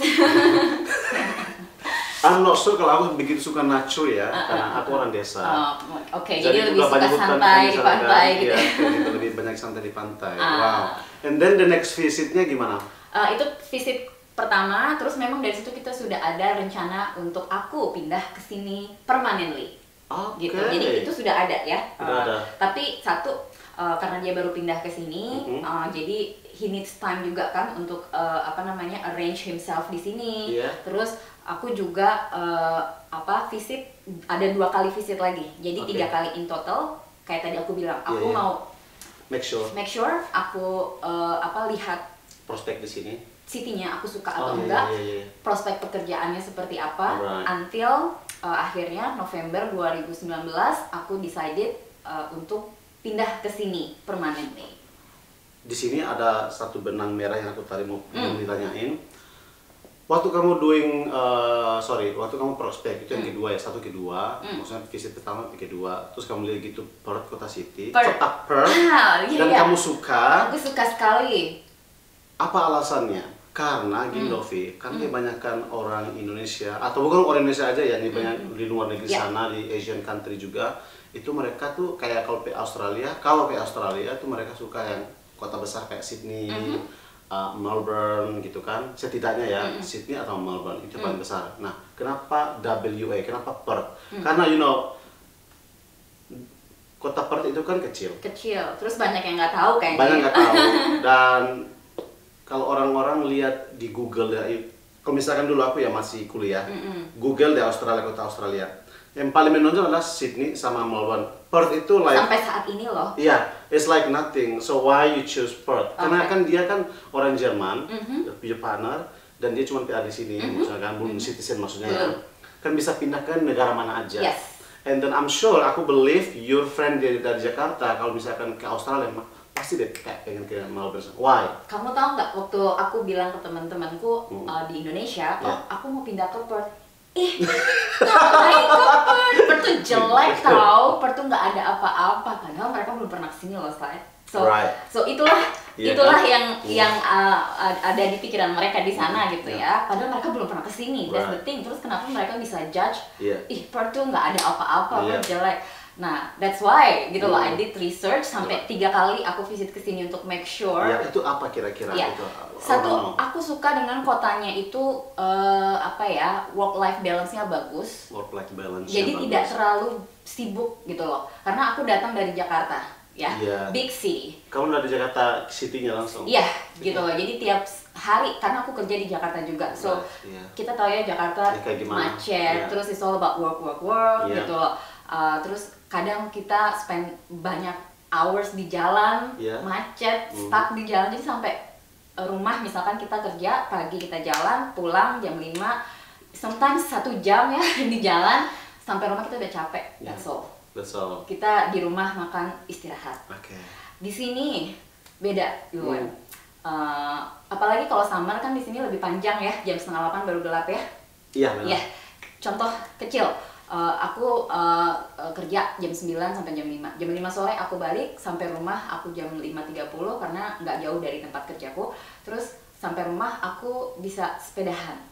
I'm not sure kalau aku begitu suka nature ya, uh, uh, karena aku orang desa. Uh, Oke, okay. jadi, jadi lebih suka santai di pantai gitu. Ya, gitu, lebih banyak santai di pantai. Uh. Wow. And then the next visitnya gimana? Uh, itu visit pertama, terus memang dari situ kita sudah ada rencana untuk aku pindah ke sini permanently. Okay. Gitu. Jadi itu sudah ada ya. Sudah uh, ada. Tapi satu uh, karena dia baru pindah ke sini, mm-hmm. uh, jadi he needs time juga kan untuk uh, apa namanya arrange himself di sini. Yeah. Terus aku juga uh, apa visit ada dua kali visit lagi. Jadi okay. tiga kali in total. Kayak tadi aku bilang, aku yeah, yeah. mau make sure make sure aku uh, apa lihat prospek di sini. City-nya aku suka atau oh, enggak. Yeah, yeah, yeah. Prospek pekerjaannya seperti apa. Right. Until uh, akhirnya November dua ribu sembilan belas aku decided uh, untuk pindah ke sini permanently. Di sini ada satu benang merah yang aku tadi mau mm. ditanyain. Waktu kamu doing, uh, sorry, waktu kamu prospek itu yang mm. kedua ya, satu kedua, mm. maksudnya visit pertama, kedua, terus kamu lihat gitu Perth, kota city, Perth. kota Perth, ah, iya, dan iya. kamu suka. Aku suka sekali. Apa alasannya? Karena gini mm. Novi, kan mm. kebanyakan orang Indonesia, atau bukan orang Indonesia aja ya, mm. banyak di luar negeri yeah. sana, di Asian country juga, itu mereka tuh kayak kalau ke Australia, kalau ke Australia tuh mereka suka yang kota besar kayak Sydney, mm-hmm. uh, Melbourne gitu kan, setidaknya ya mm-hmm. Sydney atau Melbourne itu paling mm-hmm. besar. Nah, kenapa W A? Kenapa Perth? Mm-hmm. Karena you know kota Perth itu kan kecil. Kecil, terus banyak yang nggak tahu kayaknya. Banyak nggak tahu. Dan kalau orang-orang lihat di Google ya, kalau misalkan dulu aku ya masih kuliah, mm-hmm. Google di Australia, kota Australia, yang paling menonjol adalah Sydney sama Melbourne. Perth itu like sampai saat ini loh. Iya, yeah, it's like nothing. So why you choose Perth? Okay. Karena kan dia kan orang Jerman, mm-hmm. punya partner, dan dia cuma P R di sini, mm-hmm. misalkan belum mm-hmm. citizen maksudnya mm-hmm. ya. Kan bisa pindah ke negara mana aja. Yes. And then I'm sure, aku believe your friend dari, dari Jakarta kalau misalkan ke Australia pasti deh kayak pengen ke Melbourne. Why? Kamu tahu nggak waktu aku bilang ke teman-temanku mm. uh, di Indonesia, oh, yeah. aku mau pindah ke Perth. Ih, ngapain ke Perth? Perth tuh jelek tau, Perth tuh nggak ada apa-apa. Padahal mereka belum pernah kesini loh, Slide. So, right. so itulah, yeah, itulah kan? yang yeah. yang uh, ada di pikiran mereka di sana gitu yeah. ya. Padahal mereka belum pernah kesini. Right. That's the thing. Terus kenapa mereka bisa judge? Yeah. Ih, Perth tuh nggak ada apa-apa, yeah. Perth jelek. Nah, that's why gitu loh. Mm. I did research sampai yeah. tiga kali aku visit ke sini untuk make sure. Ya, itu apa kira-kira? Yeah. Itu? Satu, aku suka dengan kotanya itu uh, apa ya, work life balance-nya bagus. Work life balance. Jadi tidak bagus. Terlalu sibuk gitu loh. Karena aku datang dari Jakarta, ya, yeah. big city. Kamu dari Jakarta city-nya langsung? Iya, yeah, gitu loh. Jadi tiap hari, karena aku kerja di Jakarta juga, so yeah. kita tahu ya Jakarta ya, macet, yeah. terus it's all about work, work, work, yeah. gitu loh. Uh, terus kadang kita spend banyak hours di jalan, yeah. macet, mm. stuck di jalan, jadi sampai rumah misalkan kita kerja pagi kita jalan pulang jam lima, sometimes satu jam ya di jalan sampai rumah kita udah capek. Yeah. That's all. That's all. Kita di rumah makan istirahat. Okay. Di sini beda, Yuan. Mm. Uh, apalagi kalau summer kan di sini lebih panjang ya, jam setengah delapan baru gelap ya. Iya. Yeah, yeah. Contoh kecil. Uh, aku uh, uh, kerja jam sembilan sampai jam lima. Jam lima sore aku balik, sampai rumah aku jam lima tiga puluh karena nggak jauh dari tempat kerjaku. Terus sampai rumah aku bisa sepedahan.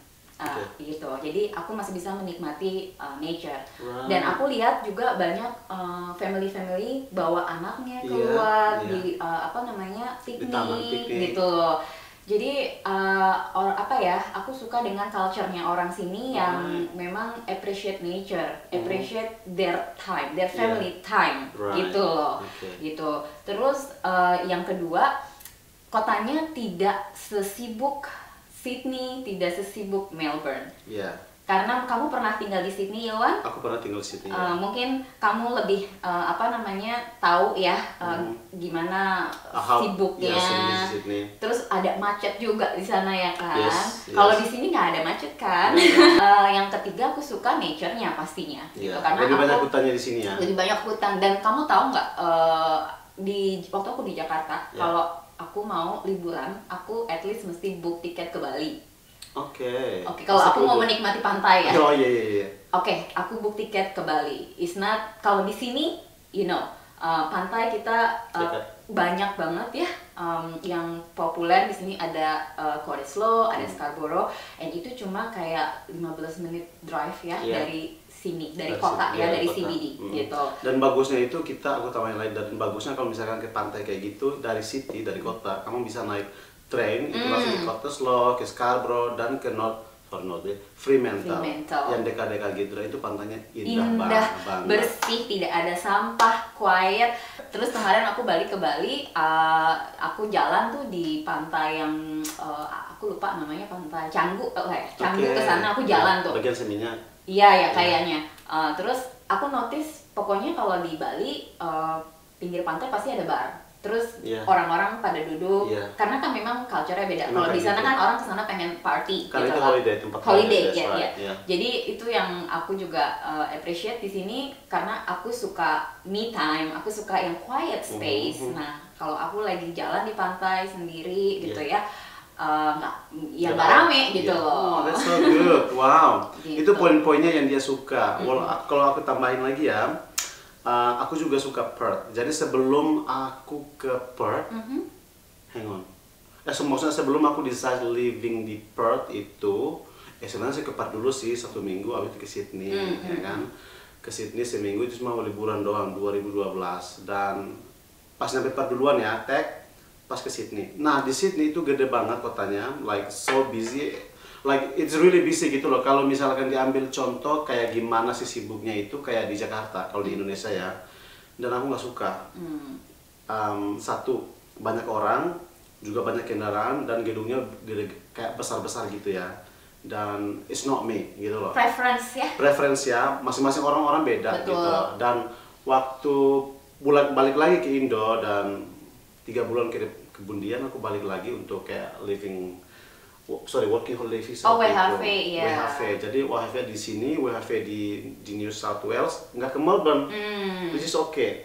uh, okay. gitu. Jadi aku masih bisa menikmati uh, nature. Right. Dan aku lihat juga banyak uh, family-family bawa anaknya keluar yeah, yeah. di uh, apa namanya piknik gitu loh. Jadi uh, or, apa ya, aku suka dengan culture-nya orang sini yang right. memang appreciate nature, mm. appreciate their time, their family yeah. time, right. gitu loh, okay. gitu. Terus uh, yang kedua, kotanya tidak sesibuk Sydney, tidak sesibuk Melbourne. Yeah. Karena kamu pernah tinggal di Sydney, Ilwan? Aku pernah tinggal di Sydney. Uh, ya. Mungkin kamu lebih uh, apa namanya tahu ya uh, hmm. gimana How, sibuknya. Yeah, Sydney. Terus ada macet juga di sana ya kan. Yes, yes. Kalau di sini nggak ada macet kan. Yeah. uh, yang ketiga aku suka nature-nya pastinya. Yeah. Gitu. Karena lebih aku, banyak hutannya di sini ya. Lebih banyak hutan dan kamu tahu nggak uh, di waktu aku di Jakarta yeah. kalau aku mau liburan aku at least mesti book tiket ke Bali. Oke. Okay. Oke, okay, kalau aku mau menikmati pantai ya. Oh iya iya iya. Oke, okay, aku book tiket ke Bali. It's not kalau di sini, you know, uh, pantai kita uh, banyak banget ya. Um, yang populer di sini ada uh, Cottesloe, ada Scarborough, and itu cuma kayak lima belas menit drive ya yeah. dari sini, dari, dari kota sini, ya, dari kota. C B D hmm. gitu. Dan bagusnya itu kita, aku tambahin lagi, dan bagusnya kalau misalkan ke pantai kayak gitu dari city, dari kota, kamu bisa naik train itu mm. langsung ke Cottesloe, ke Scarborough dan ke North, sorry North, Fremantle, Fremantle. yang dekat-dekat gitu. Dan itu pantainya indah, indah banget, bersih, tidak ada sampah, quiet. Terus kemarin aku balik ke Bali, uh, aku jalan tuh di pantai yang uh, aku lupa namanya, pantai Canggu, oh ya, Canggu okay. ke sana aku jalan ya, tuh. Bagian sininya. Iya ya kayaknya. Uh, terus aku notice pokoknya kalau di Bali uh, pinggir pantai pasti ada bar. Terus orang-orang yeah. pada duduk, yeah. karena kan memang culture-nya beda. Kalau di sana gitu. Kan orang kesana pengen party, karena gitu itu holiday, tempat holiday, holiday ya, right. ya. Yeah. Jadi itu yang aku juga uh, appreciate di sini karena aku suka me time, aku suka yang quiet space. Mm-hmm. Nah, kalau aku lagi jalan di pantai sendiri, gitu yeah. ya, nggak, uh, ya nggak rame gitu yeah. loh. Oh, that's so good, wow. Gitu. Itu poin-poinnya yang dia suka. Mm-hmm. Well, kalau aku tambahin lagi ya. Uh, aku juga suka Perth. Jadi sebelum aku ke Perth, mm-hmm. hang on. Eh, maksudnya sebelum aku decide living di Perth itu, eh sebenarnya saya ke Perth dulu sih satu minggu, habis itu ke Sydney, mm-hmm. ya kan? Ke Sydney seminggu itu cuma liburan doang dua ribu dua belas dan pas nyampe Perth duluan ya, tag pas ke Sydney. Nah di Sydney itu gede banget kotanya, like so busy. Like it's really busy gitu loh. Kalau misalkan diambil contoh kayak gimana sih sibuknya itu kayak di Jakarta kalau di Indonesia ya. Dan aku nggak suka. Hmm. Um, satu banyak orang, juga banyak kendaraan dan gedungnya gede, kayak besar-besar gitu ya. Dan it's not me gitu loh. Preference ya. Preference ya. Masing-masing orang-orang beda. Betul. Gitu. Dan waktu bulan balik lagi ke Indo dan tiga bulan ke kebundian aku balik lagi untuk kayak living. Sorry, working holiday visa. Oh, W H V, ya. W H V. Jadi W H V di sini, W H V di di New South Wales, nggak ke Melbourne, mm. which is okay.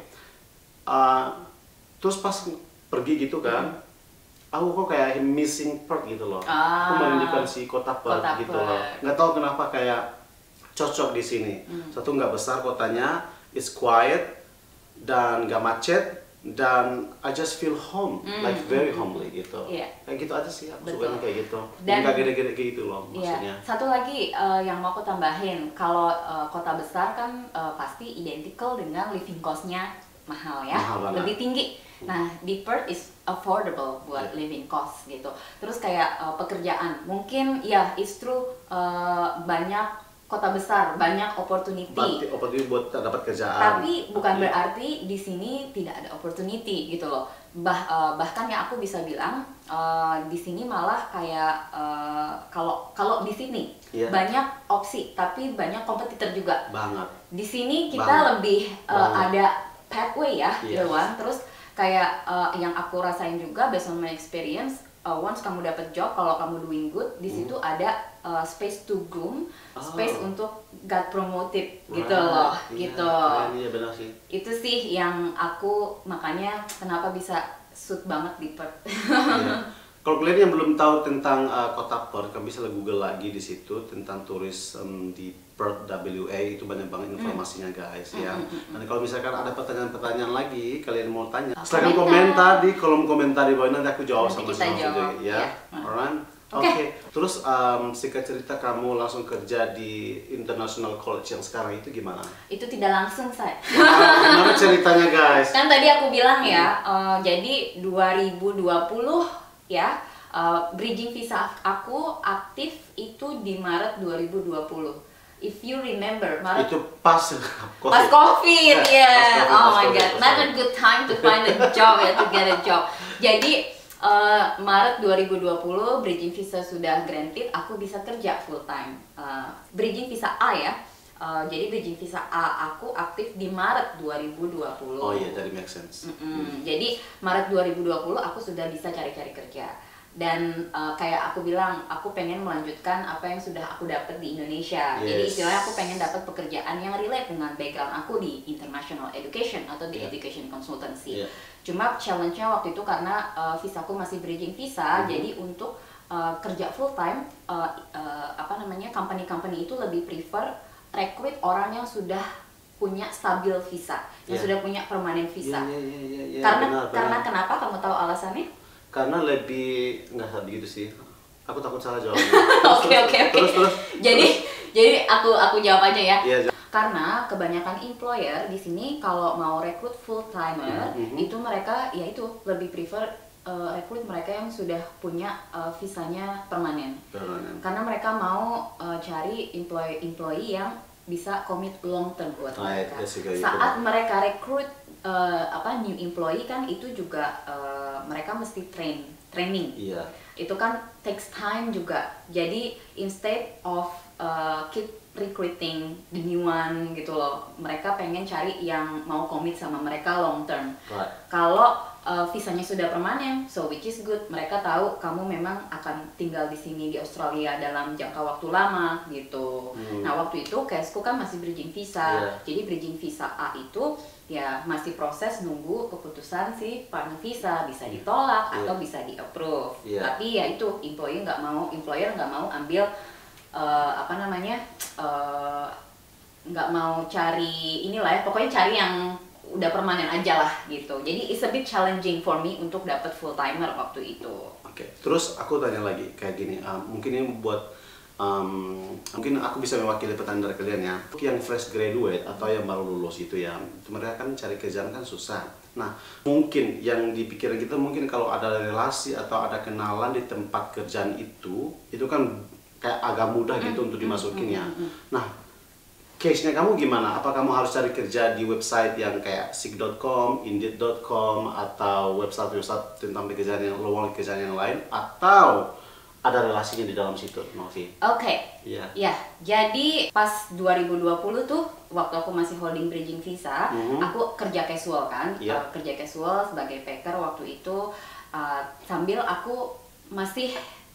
Uh, terus pas pergi gitu kan, mm. aku kok kayak missing Perth gitu loh. Ah. Aku merindukan si kota Perth kota gitu Perth. Loh. Nggak tahu kenapa kayak cocok di sini. Mm. Satu nggak besar kotanya, it's quiet dan nggak macet. Dan I just feel home, mm, like very homely gitu. Yeah. Kayak gitu aja sih, aku suka kayak gitu. Dan nggak gede-gede kayak gitu loh maksudnya. Yeah. Satu lagi uh, yang mau aku tambahin, kalau uh, kota besar kan uh, pasti identical dengan living cost-nya mahal ya, mahal lebih tinggi. Nah di Perth is affordable buat yeah. living cost gitu. Terus kayak uh, pekerjaan, mungkin ya yeah, it's true uh, banyak kota besar banyak opportunity. Berarti opportunity buat dapat kerjaan. Tapi bukan yeah. berarti di sini tidak ada opportunity gitu loh. Bah uh, bahkan ya aku bisa bilang uh, di sini malah kayak uh, kalau kalau di sini yeah. banyak opsi tapi banyak kompetitor juga. Banget. Di sini kita Banget. lebih uh, ada pathway ya, yes. Ilwan. Terus kayak uh, yang aku rasain juga based on my experience. Uh, once kamu dapat job, kalau kamu doing good, di situ hmm. ada uh, space to groom, oh. space untuk get promoted wow. gitu loh, yeah, gitu. Iya benar sih. Itu sih yang aku makanya kenapa bisa suit banget di Perth. Yeah. Kalau kalian yang belum tahu tentang uh, kota Perth, kalian bisa Google lagi di situ tentang turis um, di Perth W A, itu banyak banget informasinya guys mm. ya. Dan kalau misalkan ada pertanyaan-pertanyaan lagi kalian mau tanya, oh, silakan komentar di kolom komentar di bawah, nanti aku jawab nanti sama sama ya. Yeah. Alright. Oke, okay. Terus um, singkat cerita kamu langsung kerja di International College yang sekarang itu gimana? Itu tidak langsung, saya. Wow, gimana ceritanya guys? Kan tadi aku bilang ya, hmm. uh, jadi dua ribu dua puluh ya, uh, bridging visa aku aktif itu di Maret dua ribu dua puluh. If you remember, Maret itu pas COVID. Pas COVID, ya. Yeah. COVID, oh my COVID, God, not a good time to find a job ya, to get a job. Jadi Uh, Maret dua ribu dua puluh bridging visa sudah granted, aku bisa kerja full time. Uh, bridging visa A ya. Uh, jadi bridging visa A aku aktif di Maret dua ribu dua puluh. Oh iya, jadi make sense. Mm -mm. Hmm. Jadi Maret dua ribu dua puluh aku sudah bisa cari-cari kerja. Dan uh, kayak aku bilang, aku pengen melanjutkan apa yang sudah aku dapat di Indonesia. Yes. Jadi istilahnya aku pengen dapat pekerjaan yang relate dengan background aku di international education atau di yeah. education consultancy. Yeah. Cuma challenge-nya waktu itu karena uh, visaku masih bridging visa, mm-hmm. jadi untuk uh, kerja full time, uh, uh, apa namanya, company-company itu lebih prefer rekrut orang yang sudah punya stabil visa, yang yeah. sudah punya permanent visa. Yeah, yeah, yeah, yeah, karena benar, benar. Karena kenapa? Kamu tahu alasannya? Karena lebih nggak gitu sih. Aku takut salah jawab. Oke oke oke. Jadi terus. jadi aku aku jawab aja ya. Yeah, Karena kebanyakan employer di sini kalau mau rekrut full timer mm-hmm. itu mereka ya itu lebih prefer uh, rekrut mereka yang sudah punya uh, visanya permanen. Permanen. Karena mereka mau uh, cari employee employee yang bisa komit long term buat ah, mereka. Ya, Saat mereka rekrut uh, apa new employee kan itu juga uh, mereka mesti train training. Iya. Itu kan takes time juga. Jadi instead of uh, keep recruiting the new one gitu loh, mereka pengen cari yang mau komit sama mereka long term. Right. Kalau uh, visanya sudah permanen, so which is good, mereka tahu kamu memang akan tinggal di sini di Australia dalam jangka waktu lama gitu. Hmm. Nah waktu itu caseku kan masih bridging visa, yeah. jadi bridging visa A itu ya masih proses nunggu keputusan si partner visa, bisa ditolak yeah. atau bisa di approve. Yeah. Tapi ya itu employer nggak mau, employer nggak mau ambil uh, apa namanya nggak uh, mau cari inilah ya, pokoknya cari yang udah permanen aja lah gitu. Jadi it's a bit challenging for me untuk dapat full timer waktu itu. Oke, okay. Terus aku tanya lagi kayak gini, uh, mungkin ini buat um, mungkin aku bisa mewakili pertanyaan dari kalian ya. Yang fresh graduate atau yang baru lulus itu ya, mereka kan cari kerjaan kan susah. Nah, mungkin yang di pikiran kita mungkin kalau ada relasi atau ada kenalan di tempat kerjaan itu, itu kan kayak agak mudah gitu mm, untuk dimasukin mm, ya. Mm, mm. Nah, case-nya kamu gimana? Apa kamu harus cari kerja di website yang kayak seek dot com, indeed dot com, atau website-website tentang pekerjaan yang lowongan pekerjaan yang lain, atau ada relasinya di dalam situ, Novi? Oke. Okay. Iya. Ya, jadi pas dua ribu dua puluh tuh waktu aku masih holding bridging visa, mm-hmm. aku kerja casual kan, yeah. uh, kerja casual sebagai packer waktu itu uh, sambil aku masih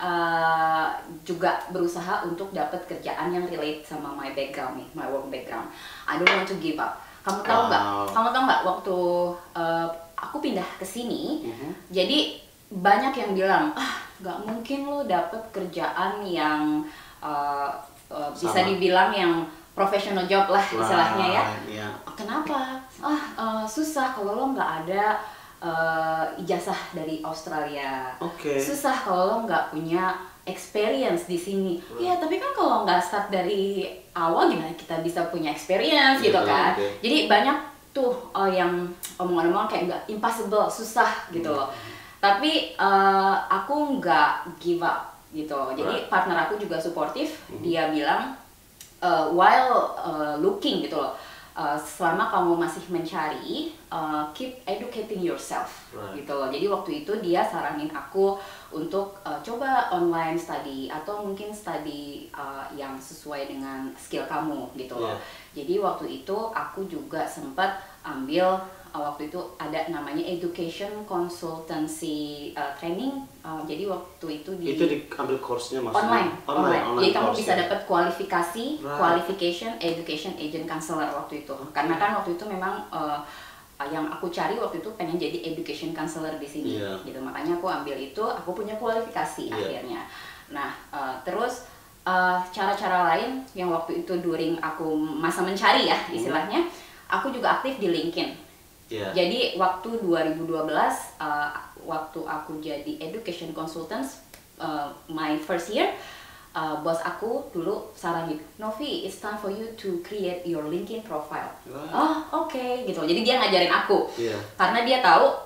Uh, juga berusaha untuk dapat kerjaan yang relate sama my background nih, my work background. I don't want to give up. Kamu tahu nggak? Uh. Kamu tahu nggak waktu uh, aku pindah ke sini, uh-huh. jadi banyak yang bilang, ah nggak mungkin lo dapat kerjaan yang uh, uh, bisa dibilang yang professional job lah istilahnya ya. Yeah. Kenapa? Ah uh, susah kalau lo nggak ada Uh, ijazah dari Australia. Okay. Susah kalau lo nggak punya experience di sini. Iya, right. Tapi kan kalau nggak start dari awal gimana kita bisa punya experience yeah, gitu kan? Okay. Jadi banyak tuh uh, yang omongan-omongan kayak nggak impossible, susah gitu loh. Hmm. Tapi uh, aku nggak give up gitu. Jadi right. partner aku juga suportif. Hmm. Dia bilang uh, while uh, looking gitu loh. Uh, selama kamu masih mencari, uh, keep educating yourself, right. gitu loh. Jadi waktu itu dia saranin aku untuk uh, coba online study atau mungkin study uh, yang sesuai dengan skill kamu, gitu loh. Yeah. Jadi waktu itu aku juga sempat ambil uh, waktu itu ada namanya education consultancy uh, training. Uh, jadi waktu itu di itu diambil course-nya maksudnya online, online. online. online jadi kamu course bisa dapat kualifikasi, right. qualification education agent counselor waktu itu. Okay. Karena kan waktu itu memang uh, yang aku cari waktu itu pengen jadi education counselor di sini, yeah. gitu. Makanya aku ambil itu, aku punya kualifikasi yeah. akhirnya. Nah, uh, terus uh, cara-cara lain yang waktu itu during aku masa mencari ya istilahnya, mm. aku juga aktif di LinkedIn. Yeah. Jadi waktu dua ribu dua belas uh, waktu aku jadi education consultant uh, my first year, uh, bos aku dulu saranin, Novi, it's time for you to create your LinkedIn profile. Wow. Oh oke okay, gitu. Jadi dia ngajarin aku, yeah. karena dia tahu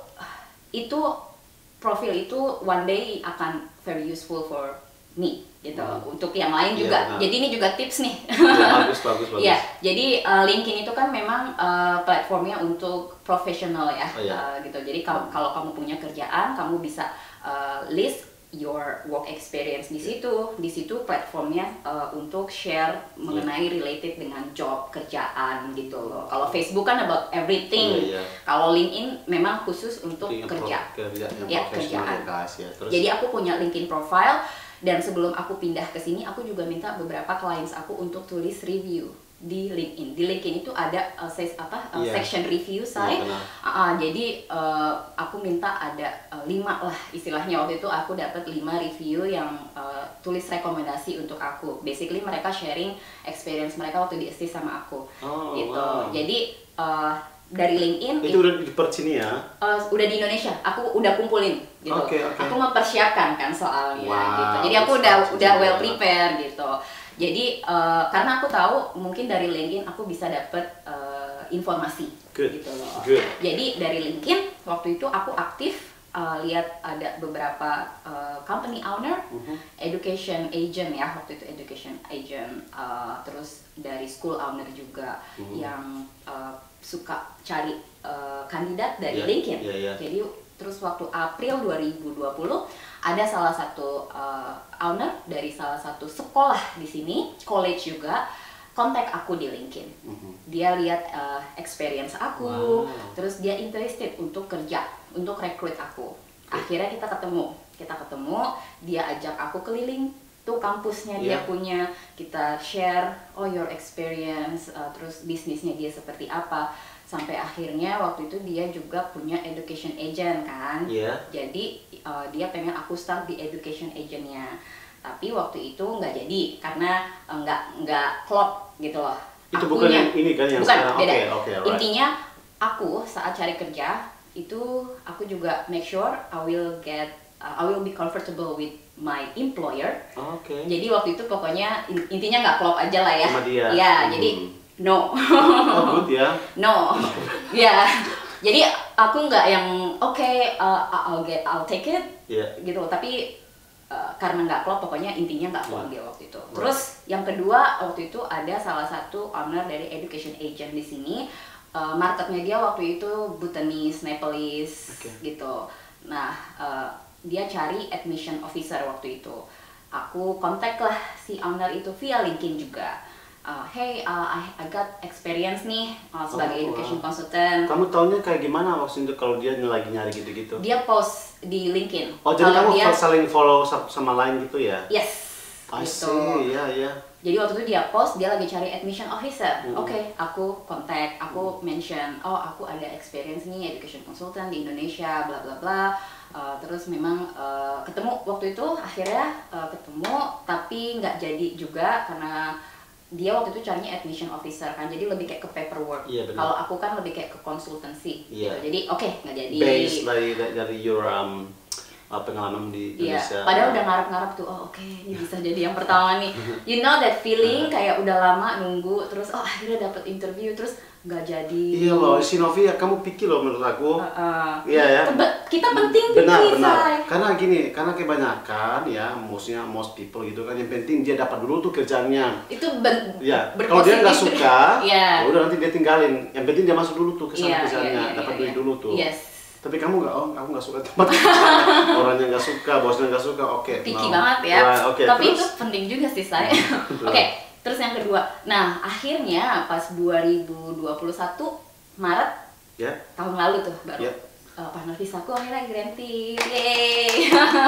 itu profil itu one day akan very useful for me gitu, hmm. untuk yang lain juga. Yeah, nah. Jadi ini juga tips nih. Ya, bagus bagus bagus. Ya, jadi uh, LinkedIn itu kan memang uh, platformnya untuk profesional ya, oh, yeah. uh, gitu. Jadi kalau kalau kamu punya kerjaan, kamu bisa uh, list your work experience di situ. Di situ platformnya uh, untuk share mengenai related dengan job kerjaan gitu loh. Kalau Facebook kan about everything. Yeah, yeah. Kalau LinkedIn memang khusus untuk Tinggal kerja. kerja ya, kerjaan. Ya, guys, ya. Terus? Jadi aku punya LinkedIn profile, dan sebelum aku pindah ke sini aku juga minta beberapa clients aku untuk tulis review di LinkedIn. Di LinkedIn itu ada uh, ses, apa uh, yeah. section review site. Yeah, uh, uh, jadi uh, aku minta ada uh, lima lah istilahnya. Waktu itu aku dapat lima review yang uh, tulis rekomendasi untuk aku. Basically mereka sharing experience mereka waktu di assist sama aku. Oh, gitu. Wow. Jadi uh, dari LinkedIn itu udah di sini ya? Uh, udah di Indonesia. Aku udah kumpulin gitu. Okay, okay. Aku mempersiapkan kan soalnya wow, gitu. Jadi aku udah udah well prepared gitu. Jadi uh, karena aku tahu mungkin dari LinkedIn aku bisa dapet uh, informasi Good. gitu loh. Good. Jadi dari LinkedIn waktu itu aku aktif uh, lihat ada beberapa uh, company owner, uh-huh. education agent ya waktu itu education agent, uh, terus dari school owner juga uh-huh. yang uh, suka cari uh, kandidat dari yeah. LinkedIn. Yeah, yeah. Jadi terus waktu April dua ribu dua puluh ada salah satu uh, owner dari salah satu sekolah di sini, college juga, kontak aku di LinkedIn. Mm-hmm. Dia lihat uh, experience aku, wow. terus dia interested untuk kerja, untuk rekrut aku. Akhirnya kita ketemu, kita ketemu, dia ajak aku keliling tuh kampusnya yeah. dia punya, kita share, oh your experience, uh, terus bisnisnya dia seperti apa. Sampai akhirnya waktu itu dia juga punya education agent kan, yeah. jadi uh, dia pengen aku start di education agentnya, tapi waktu itu nggak jadi karena uh, nggak nggak klop gitu loh. Itu bukan yang ini kan yang bukan, sekarang. Beda. Okay, okay, right. Intinya aku saat cari kerja itu aku juga make sure I will get uh, I will be comfortable with my employer. Okay. Jadi waktu itu pokoknya intinya nggak klop aja lah ya. Sama dia. Ya, hmm. jadi no. Oh, good ya. No. Ya. Jadi aku nggak yang oke okay, uh, I'll get I'll take it. Yeah. Gitu. Tapi uh, karena nggak klop pokoknya intinya nggak aku ambil waktu itu. Terus right. yang kedua waktu itu ada salah satu owner dari education agent di sini. Uh, marketnya dia waktu itu Bhutanese, Nepalese okay. gitu. Nah, uh, dia cari admission officer waktu itu. Aku kontak lah si owner itu via LinkedIn juga. Uh, hey, uh, I, I got experience nih uh, sebagai oh, education wow. consultant. Kamu taunya kayak gimana waktu itu kalau dia lagi nyari gitu-gitu? Dia post di LinkedIn. Oh, jadi kamu dia, saling follow sama lain gitu ya? Yes. I gitu. see, ya yeah, ya. Yeah. Jadi waktu itu dia post, dia lagi cari admission officer. Mm. Oke, okay, aku kontak, aku mm. mention, oh aku ada experience nih education consultant di Indonesia, bla bla bla. Uh, terus memang uh, ketemu waktu itu akhirnya uh, ketemu, tapi nggak jadi juga karena dia waktu itu carinya admission officer kan, jadi lebih kayak ke paperwork. Yeah, kalau aku kan lebih kayak ke konsultansi. Yeah. Gitu. Jadi oke okay, nggak jadi. Based dari dari your um, pengalaman di Indonesia. Yeah. Padahal udah ngarep-ngarep tuh, oh oke okay, ini bisa jadi yang pertama nih. You know that feeling kayak udah lama nunggu, terus oh akhirnya dapet interview, terus nggak jadi. Iya loh, si Novi ya kamu pikir loh menurut aku. Uh, uh, iya ya. Kita penting benar, pikir, benar. Say. Karena gini, karena kebanyakan ya, mostnya most people gitu kan, yang penting dia dapat dulu tuh kerjaannya. Itu ben ya. Kalau dia nggak suka, yeah. ya udah nanti dia tinggalin. Yang penting dia masuk dulu tuh ke sana yeah, kerjaannya, yeah, yeah, dapat yeah, duit yeah. dulu tuh. Yes. Tapi kamu nggak, oh kamu nggak suka tempat orangnya nggak suka, bosnya nggak suka, oke. Okay, picky no. banget ya. Right, okay, tapi terus? Itu penting juga sih saya. Oke, okay, terus yang kedua, nah akhirnya pas dua ribu dua puluh satu Maret yeah. tahun lalu tuh baru yeah. uh, partner visaku akhirnya granted, yeay.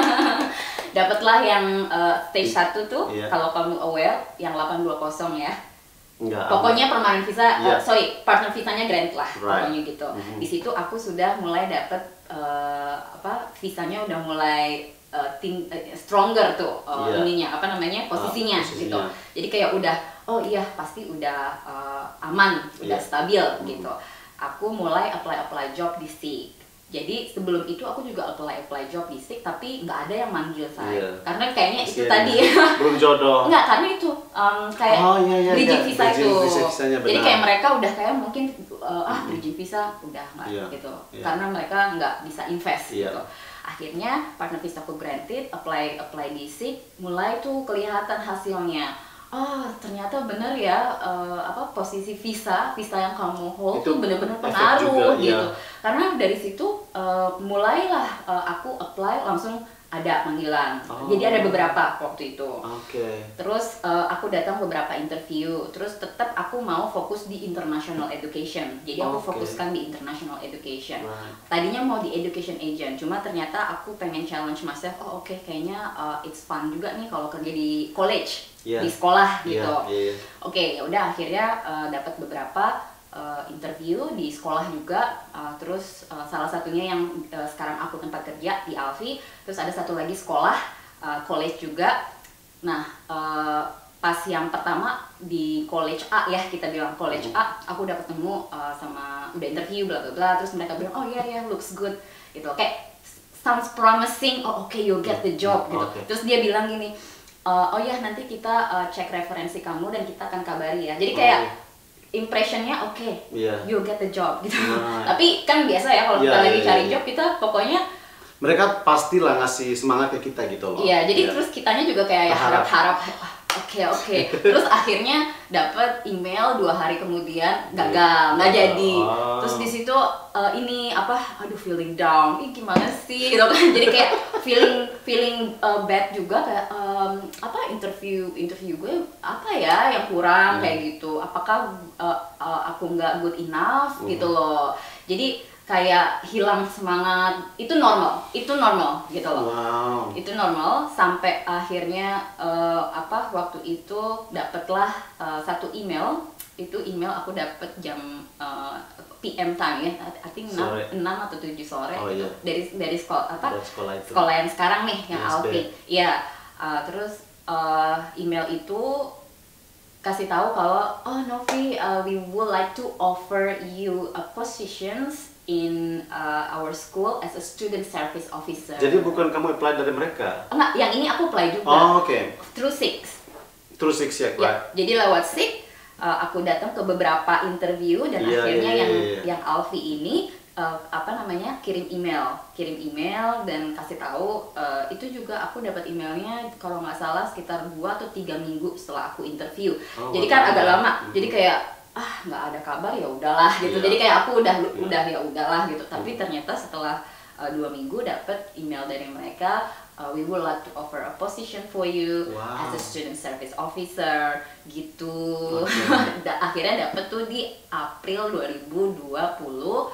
Dapatlah yang uh, stage satu tuh, yeah. kalau kamu aware yang delapan dua nol ya. Enggak, pokoknya aman. Permanent visa, yeah. uh, sorry partner visanya grant lah, right. pokoknya gitu. Mm-hmm. Di situ aku sudah mulai dapet uh, apa visanya udah mulai uh, ting, uh, stronger tuh uh, yeah. ininya apa namanya posisinya, uh, posisinya gitu. Jadi kayak udah oh iya pasti udah uh, aman, udah yeah. stabil mm-hmm. gitu. Aku mulai apply apply job di S I K Jadi sebelum itu aku juga apply apply job di S I K tapi nggak ada yang manggil saya yeah. karena kayaknya itu yeah. tadi belum jodoh. Nggak, karena itu um, kayak oh, iya, iya, bridging iya. visa bridging itu. Visa, jadi kayak mereka udah kayak mungkin uh, ah bridging visa udah nggak yeah. gitu yeah. karena mereka nggak bisa invest yeah. gitu. Akhirnya partner visa aku granted, apply apply di S I K, mulai tuh kelihatan hasilnya. Oh ternyata bener ya uh, apa posisi visa visa yang kamu hold itu bener-bener pengaruh juga, gitu. Ya. Karena dari situ uh, mulailah uh, aku apply langsung ada panggilan. Oh. Jadi ada beberapa waktu itu. Okay. Terus uh, aku datang beberapa interview. Terus tetap aku mau fokus di international education. Jadi aku okay. fokuskan di international education. Right. Tadinya mau di education agent, cuma ternyata aku pengen challenge myself. Oh oke, okay, kayaknya uh, it's fun juga nih kalau kerja di college, yeah. di sekolah gitu. Yeah, yeah. Oke, okay, ya udah akhirnya uh, dapat beberapa uh, interview di sekolah juga. Uh, terus uh, salah satunya yang uh, sekarang aku tempat kerja di Alfi. Terus ada satu lagi sekolah, uh, college juga. Nah, uh, pas yang pertama di college A ya, kita bilang college A, aku udah ketemu uh, sama, udah interview bla bla bla. Terus mereka bilang, oh iya yeah, yeah, looks good gitu. Kayak sounds promising, oh oke okay, you'll get the job gitu. Okay. Terus dia bilang gini, uh, oh ya nanti kita uh, cek referensi kamu dan kita akan kabari ya. Jadi kayak oh. impressionnya oke, okay, yeah. you'll get the job gitu. Nah. Tapi kan biasa ya kalau yeah, kita lagi yeah, cari yeah. job kita pokoknya mereka pastilah ngasih semangat ke kita gitu loh. Iya, jadi yeah. terus kitanya juga kayak harap-harap, oke oke. Terus akhirnya dapat email dua hari kemudian gagal, nggak jadi. Oh. Terus di situ uh, ini apa, aduh feeling down, ih gimana sih, gitu kan. Jadi kayak feeling feeling uh, bad juga kayak um, apa interview interview gue apa ya yang kurang hmm. kayak gitu. Apakah uh, uh, aku nggak good enough hmm. gitu loh. Jadi kayak hilang semangat, itu normal, itu normal gitu loh. Wow. Itu normal sampai akhirnya uh, apa waktu itu dapatlah uh, satu email, itu email aku dapat jam uh, P M time ya, I think enam atau tujuh sore oh, gitu. Iya. dari dari sekolah apa? Sekolah, itu. sekolah yang sekarang nih yang Yes, Alfi. Iya. Uh, terus uh, email itu kasih tahu kalau oh Novi, uh, we would like to offer you a positions in uh, our school as a student service officer. Jadi bukan kamu apply dari mereka? Enggak, yang ini aku apply juga. Oh, oke. Okay. Through S I K. Through S I K ya, ya. Jadi lewat S I K, uh, aku datang ke beberapa interview dan yeah, akhirnya yeah, yang yeah, yeah. yang Alfi ini uh, apa namanya kirim email, kirim email dan kasih tahu. Uh, itu juga aku dapat emailnya kalau nggak salah sekitar dua atau tiga minggu setelah aku interview. Oh, Jadi kan agak lama. Mm-hmm. Jadi kayak ah nggak ada kabar ya udahlah gitu. Yeah. Jadi kayak aku udah yeah. udah ya udahlah gitu. Tapi ternyata setelah uh, dua minggu dapat email dari mereka, uh, we would like to offer a position for you wow. as a student service officer gitu. Okay. Akhirnya dapet tuh di April dua ribu dua puluh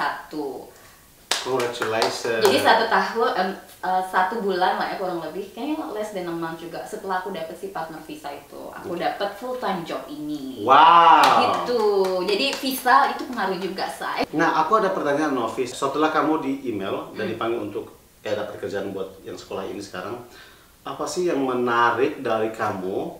satu. Congratulations. Jadi satu tahun, um, uh, satu bulan lah ya kurang lebih, kayaknya less than a month juga setelah aku dapet si partner visa itu, aku dapet full time job ini. Wow. Gitu. Jadi visa itu pengaruh juga saya. Nah, aku ada pertanyaan Novi. Setelah kamu di email dan dipanggil hmm. untuk ya dapat kerjaan buat yang sekolah ini sekarang, apa sih yang menarik dari kamu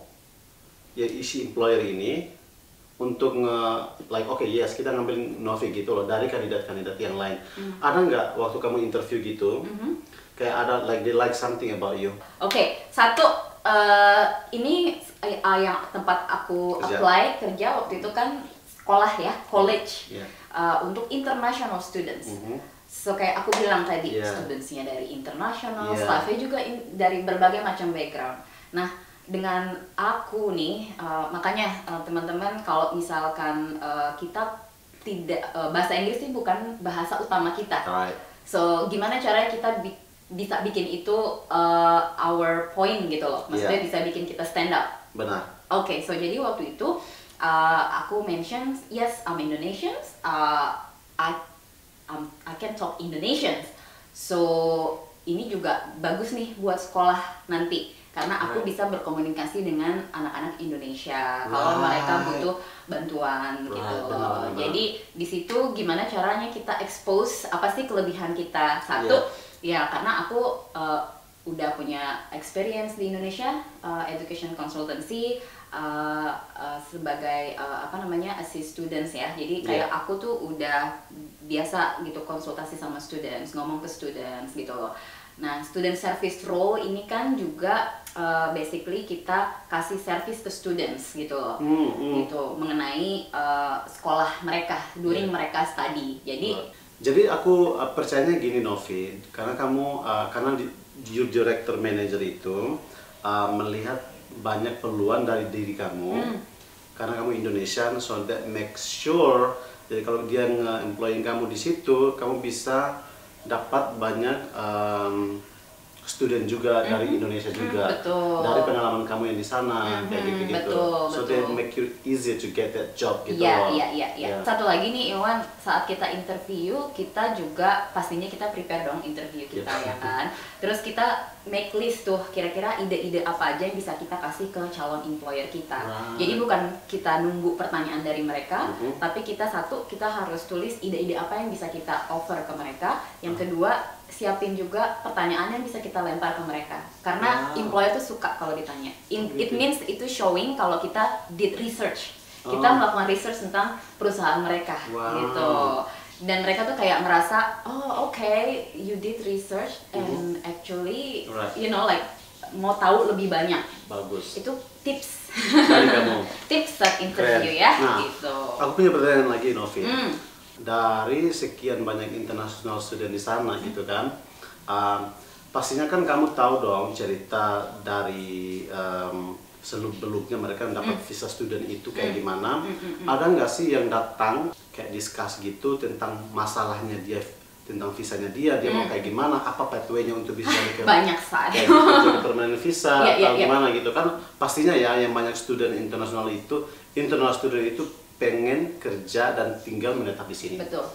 ya isi employer ini untuk nge like oke okay, yes kita ngambil Novi gitu loh dari kandidat-kandidat yang lain. Mm. Ada nggak waktu kamu interview gitu mm-hmm. kayak ada like they like something about you? Oke, okay. satu uh, ini uh, yang tempat aku kerja. apply kerja waktu itu kan sekolah ya, college yeah. uh, untuk international students. Mm-hmm. So kayak aku bilang tadi yeah. studentsnya dari international, yeah. staffnya juga in, dari berbagai macam background. Nah dengan aku nih, uh, makanya uh, teman-teman kalau misalkan uh, kita tidak uh, bahasa Inggris sih bukan bahasa utama kita, right. so gimana caranya kita bi bisa bikin itu uh, our point gitu loh, maksudnya yeah. bisa bikin kita stand up. Benar. Oke, okay, so jadi waktu itu uh, aku mention yes I'm Indonesian, uh, I um, I can talk Indonesian, so ini juga bagus nih buat sekolah nanti. Karena aku right. bisa berkomunikasi dengan anak-anak Indonesia kalau right. mereka butuh bantuan right. gitu. Benar, benar. Jadi di situ gimana caranya kita expose apa sih kelebihan kita. Satu yeah. ya karena aku uh, udah punya experience di Indonesia, uh, education consultancy uh, uh, sebagai uh, apa namanya assist students ya. Jadi kayak yeah. aku tuh udah biasa gitu konsultasi sama students, ngomong ke students gitu loh. Nah, student service role ini kan juga uh, basically kita kasih service ke students gitu loh, mm, mm. gitu mengenai uh, sekolah mereka, during yeah. mereka study. Jadi, right. jadi aku uh, percayanya gini Novi, karena kamu uh, karena di, di director manager itu uh, melihat banyak peluang dari diri kamu, mm. karena kamu Indonesian, so that make sure. Jadi kalau dia nge-employing kamu di situ, kamu bisa dapat banyak um, student juga mm-hmm. dari Indonesia juga, mm, dari pengalaman kamu yang di sana, mm-hmm. kayak gitu-gitu. Betul, so betul. they make you easy to get that job gitu yeah, loh. Iya, iya, iya. Satu lagi nih Iwan, saat kita interview, kita juga pastinya kita prepare dong interview kita yeah. ya kan. Terus kita make list tuh, kira-kira ide-ide apa aja yang bisa kita kasih ke calon employer kita. Right. Jadi bukan kita nunggu pertanyaan dari mereka, mm-hmm. tapi kita satu, kita harus tulis ide-ide apa yang bisa kita offer ke mereka. Yang kedua, siapin juga pertanyaan yang bisa kita lempar ke mereka, karena wow. employer tuh suka kalau ditanya. In, it means itu showing kalau kita did research, kita oh. melakukan research tentang perusahaan mereka, wow. gitu. Dan mereka tuh kayak merasa, oh oke, okay, you did research and mm-hmm. actually, right. you know, like mau tahu lebih banyak. Bagus. Itu tips dari kamu. Tips saat interview Keren. ya, nah, gitu. Aku punya pertanyaan lagi, Novi. Mm. Dari sekian banyak international student di sana gitu kan, um, pastinya kan kamu tahu dong cerita dari um, seluk-beluknya mereka dapat mm. visa student itu kayak mm. gimana. Mm, mm, mm. Ada nggak sih yang datang kayak discuss gitu tentang masalahnya dia, tentang visanya dia, dia mm. mau kayak gimana, apa pathway-nya untuk bisa ke banyak sekali jadi permanent visa yeah, atau yeah, gimana yeah. gitu kan. Pastinya ya yang banyak student internasional itu, international student itu pengen kerja dan tinggal menetap di sini. Betul.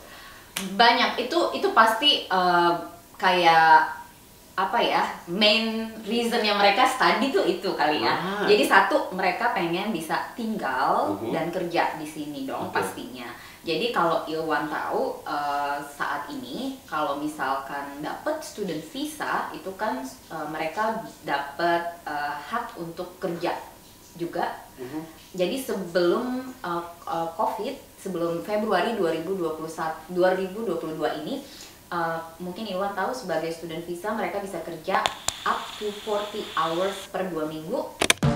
Banyak itu itu pasti uh, kayak apa ya, main reason yang mereka study tuh itu kali ya. Ah. Jadi satu, mereka pengen bisa tinggal uh-huh. dan kerja di sini dong okay. pastinya. Jadi kalau Ilwan tahu uh, saat ini kalau misalkan dapat student visa itu kan uh, mereka dapat uh, hak untuk kerja juga. Uh-huh. Jadi sebelum uh, uh, COVID, sebelum Februari dua ribu dua puluh satu, dua ribu dua puluh dua ini, uh, mungkin Iwan tahu sebagai student visa mereka bisa kerja up to forty hours per dua minggu.